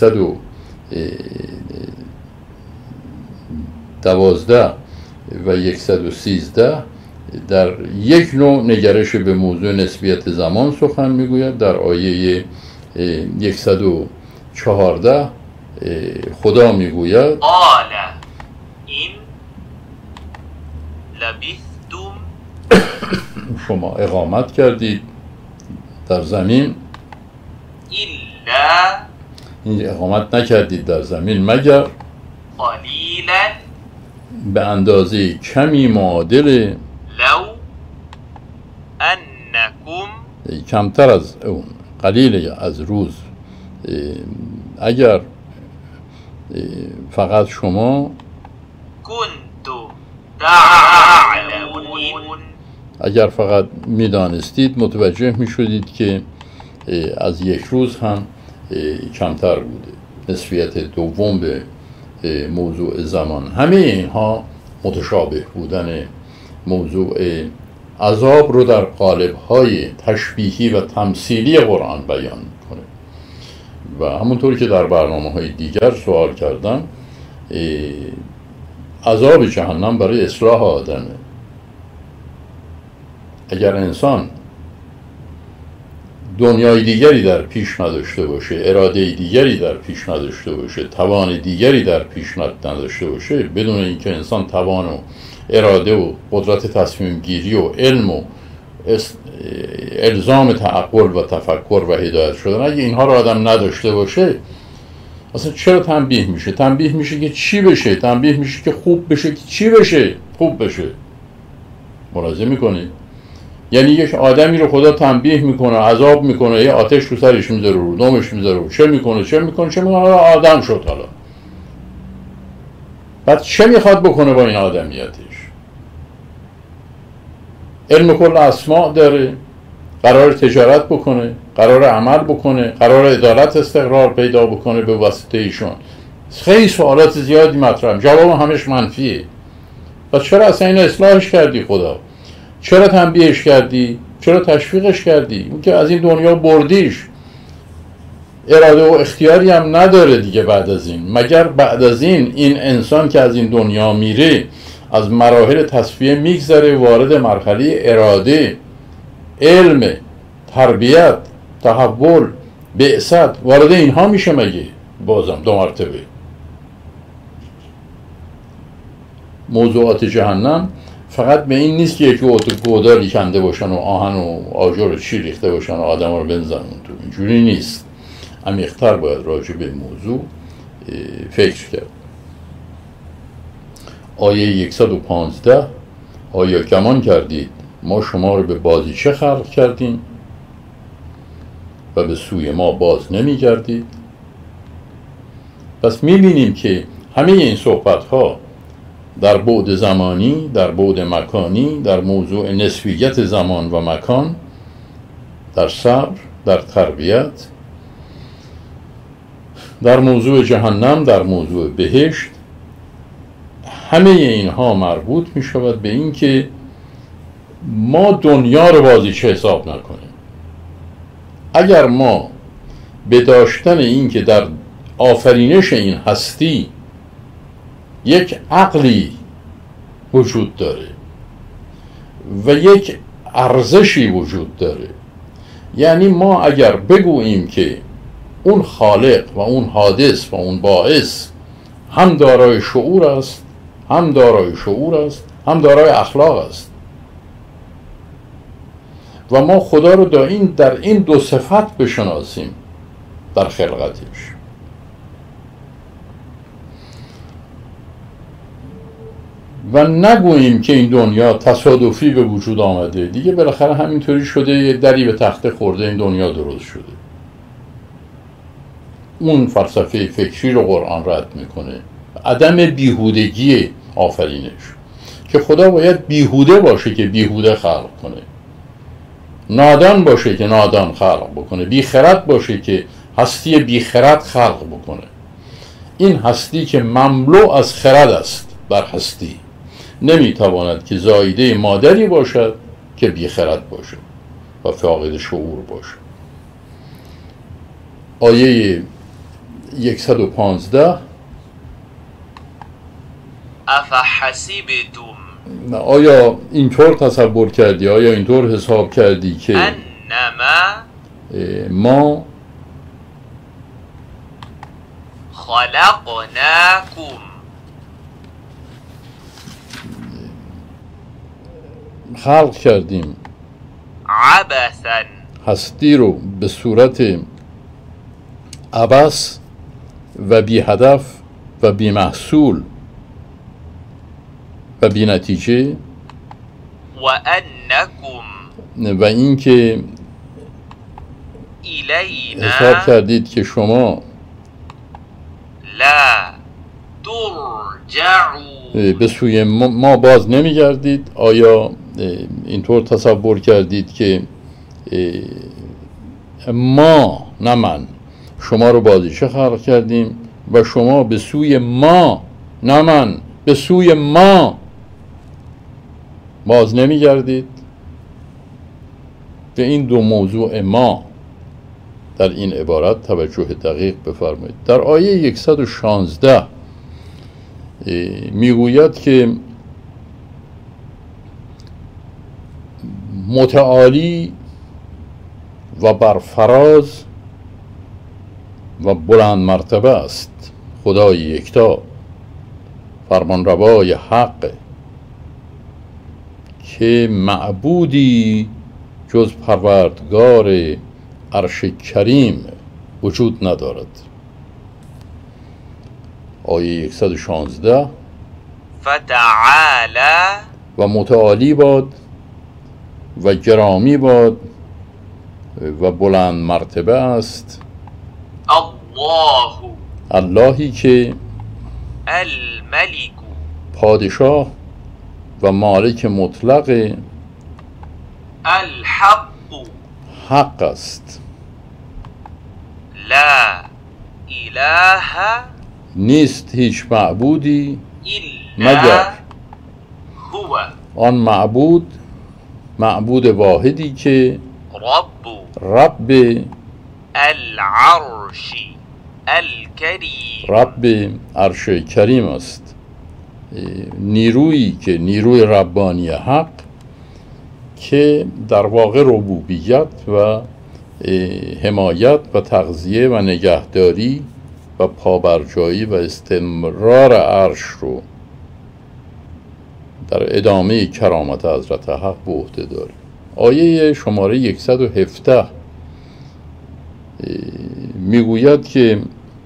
112 و 113 در یک نوع نگرش به موضوع نسبیت زمان سخن میگوید. در آیه 114 خدا میگوید قال این لبثتم شما اقامت کردید در زمین، الا این اقامت نکردید در زمین مگر قلیلا به اندازه کمی معادل لو انکم کمتر از اون، قلیل از روز. اگر فقط شما کنتم تعلمون اگر فقط میدانستید متوجه میشدید که از یک روز هم کمتر بوده. نسبیت دوم به موضوع زمان. همه اینها متشابه بودن موضوع عذاب رو در قالب‌های تشبیهی و تمثیلی قرآن بیان میکنه. و همونطوری که در برنامه‌های دیگر سوال کردم، عذاب جهنم برای اصلاح آدمه. اگر انسان دنیای دیگری در پیش نداشته باشه، اراده دیگری در پیش نداشته باشه، توان دیگری در پیش نداشته باشه، بدون اینکه انسان توان و اراده و قدرت تصمیم گیری و علم و الزام تعقل و تفکر و هدایت شدن. اگه اینها رو آدم نداشته باشه اصلا چرا تنبیه میشه؟ تنبیه میشه که چی بشه؟ تنبیه میشه که خوب بشه که چی بشه؟ خوب بشه. ملاحظه میکنید؟ یعنی یک آدمی رو خدا تنبیه میکنه، عذاب میکنه، یه آتش رو سرش میذاره، رو دمش میذاره، چه میکنه آدم شد. حالا بعد چه میخواد بکنه با این آدمیتش؟ علم کل اسماء داره، قرار تجارت بکنه، قرار عمل بکنه، قرار عدالت استقرار پیدا بکنه به واسطه ایشون. خیلی سوالات زیادی مطرح، جواب همش منفیه. پس چرا اصلا این اصلاحش کردی خدا؟ چرا تنبیهش کردی؟ چرا تشویقش کردی؟ اون که از این دنیا بردیش، اراده و اختیاری هم نداره دیگه بعد از این. مگر بعد از این انسان که از این دنیا میره از مراحل تصفیه میگذره، وارد مرحله اراده، علم، تربیت، تحول، بعثت، وارد اینها میشه مگه؟ بازم 2 مرتبه. موضوعات جهنم فقط به این نیست که یکی گودالی کنده باشن و آهن و آجر و چی ریخته باشن و آدم رو بنزنن تو. اینجوری نیست. عمیق‌تر باید راجع به موضوع فکر کرد. آیه 115: آیا گمان کردید ما شما رو به بازیچه خلق کردیم و به سوی ما باز نمی گردید؟ پس می بینیم که همه این صحبت ها در بعد زمانی، در بعد مکانی، در موضوع نسبیت زمان و مکان، در صبر، در تربیت، در موضوع جهنم، در موضوع بهشت، همه اینها مربوط می شود به این که ما دنیا رو بازیچه حساب نکنیم. اگر ما به داشتن این که در آفرینش این هستی یک عقلی وجود داره و یک ارزشی وجود داره، یعنی ما اگر بگوییم که اون خالق و اون حادث و اون باعث هم دارای شعور است، هم دارای اخلاق است و ما خدا رو در این 2 صفت بشناسیم در خلقتش و نگوییم که این دنیا تصادفی به وجود آمده، دیگه بالاخره همینطوری شده، یه دری به تخته خورده این دنیا درست شده. اون فلسفه فکری رو قرآن رد میکنه، عدم بیهودگی آفرینش، که خدا باید بیهوده باشه که بیهوده خلق کنه، نادان باشه که نادان خلق بکنه، بیخرد باشه که هستی بیخرد خلق بکنه. این هستی که مملو از خرد است در هستی نمیتواند که زایده مادری باشد که بیخرد باشد و فاقد شعور باشد. آیه 115: افحسبتم، آیا اینطور تصور کردی، آیا اینطور حساب کردی که انما ما خلقناکم خلق کردیم عبثا، هستی رو به صورت عبث و بی هدف و بی محصول و بی نتیجه، و انکم و این که الینا حساب کردید که شما لا ترجعون، به سوی ما باز نمی گردید. آیا اینطور تصور کردید که ما، نه من، شما رو بازیچه خلق کردیم و شما به سوی ما، نه من، به سوی ما باز نمی گردید؟ به این 2 موضوع ما در این عبارت توجه دقیق بفرمایید. در آیه 116 میگوید که متعالی و برفراز و بلند مرتبه است خدای یکتا، فرمانروای حق، که معبودی جز پروردگار عرش کریم وجود ندارد. آیه 116 فتعالى و متعالی باد و گرامی باد و بلند مرتبه است الله اللهی که الملك پادشاه و مالک مطلق الحق حق است. لا اله نیست هیچ معبودی الا مگر هو آن معبود واحدی که رب العرش الكریم رب عرش کریم است. نیرویی که نیروی ربانی حق که در واقع ربوبیت و حمایت و تغذیه و نگهداری و پابرجایی و استمرار عرش رو در ادامه کرامت حضرت حق به عهده داره. آیه شماره 117 میگوید که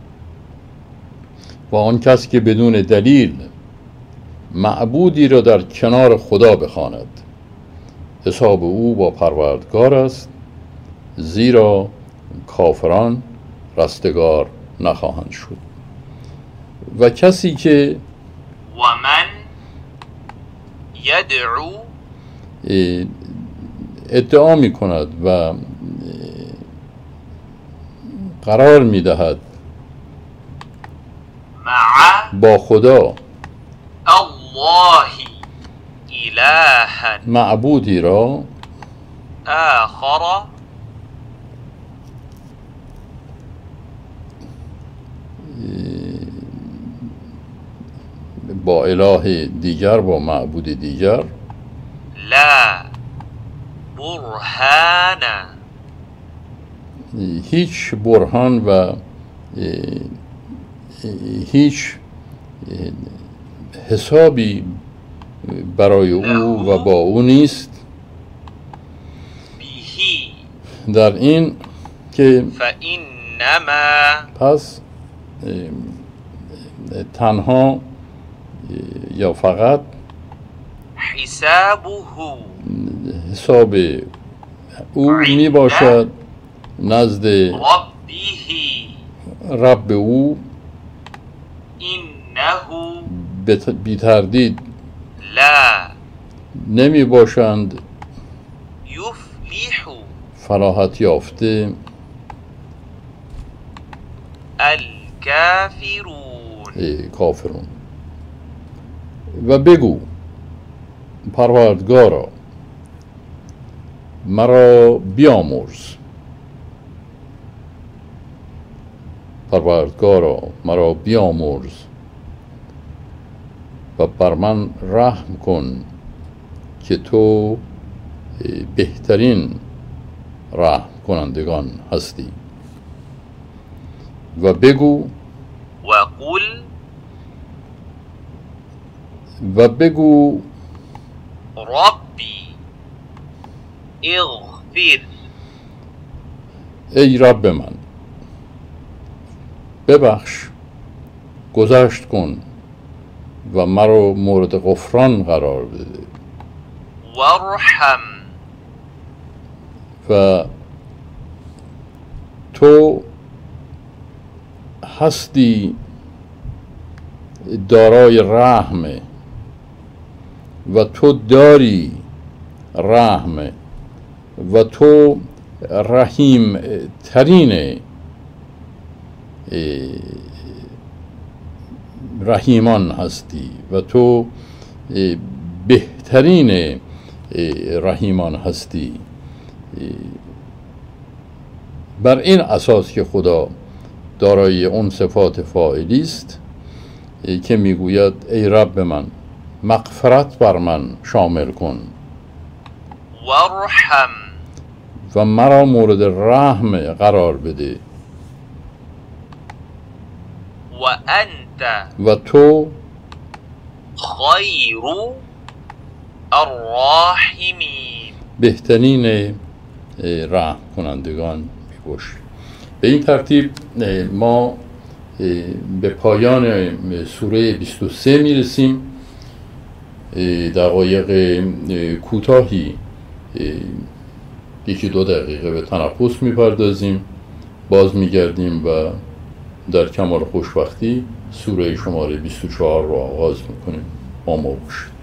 و آن کس که بدون دلیل معبودی را در کنار خدا بخواند حساب او با پروردگار است، زیرا کافران رستگار نخواهند شد. و کسی که و من یدعو ادعا می کند و قرار می دهد مع با خدا الله الها معبودی را آخر با اله دیگر، با معبود دیگر، لا برهان هیچ برهان و هیچ حسابی برای او و با او نیست بهی در این که فانما پس تنها یا فقط حسابه حساب او می باشد نزد ربه رب او انه بی تردید لا نمی باشند یفلح فلاحت یافته الکافرون کافرون. و بگو پروردگارا مرا بیامرز، پروردگارا مرا بیامرز و بر من رحم کن که تو بهترین رحم کنندگان هستی. و بگو و قل ربی اغفر ای رب من ببخش، گذشت کن و مرا مورد غفران قرار بده وارحم و تو هستی دارای رحم و تو داری رحم و تو رحیم ترین رحیمان هستی و تو بهترین رحیمان هستی. بر این اساس که خدا دارای اون صفات فاعلی است که میگوید ای رب من مغفرت بر من شامل کن وارحم و مرا مورد رحم قرار بده و انت و تو خیر الراحمین بهترین رحم کنندگان می‌بخشی. به این ترتیب ما به پایان سوره 23 میرسیم. دقایق کوتاهی 1-2 دقیقه به تنفس میپردازیم، باز میگردیم و در کمال خوشبختی سوره شماره 24 رو آغاز میکنیم. با ما باشید.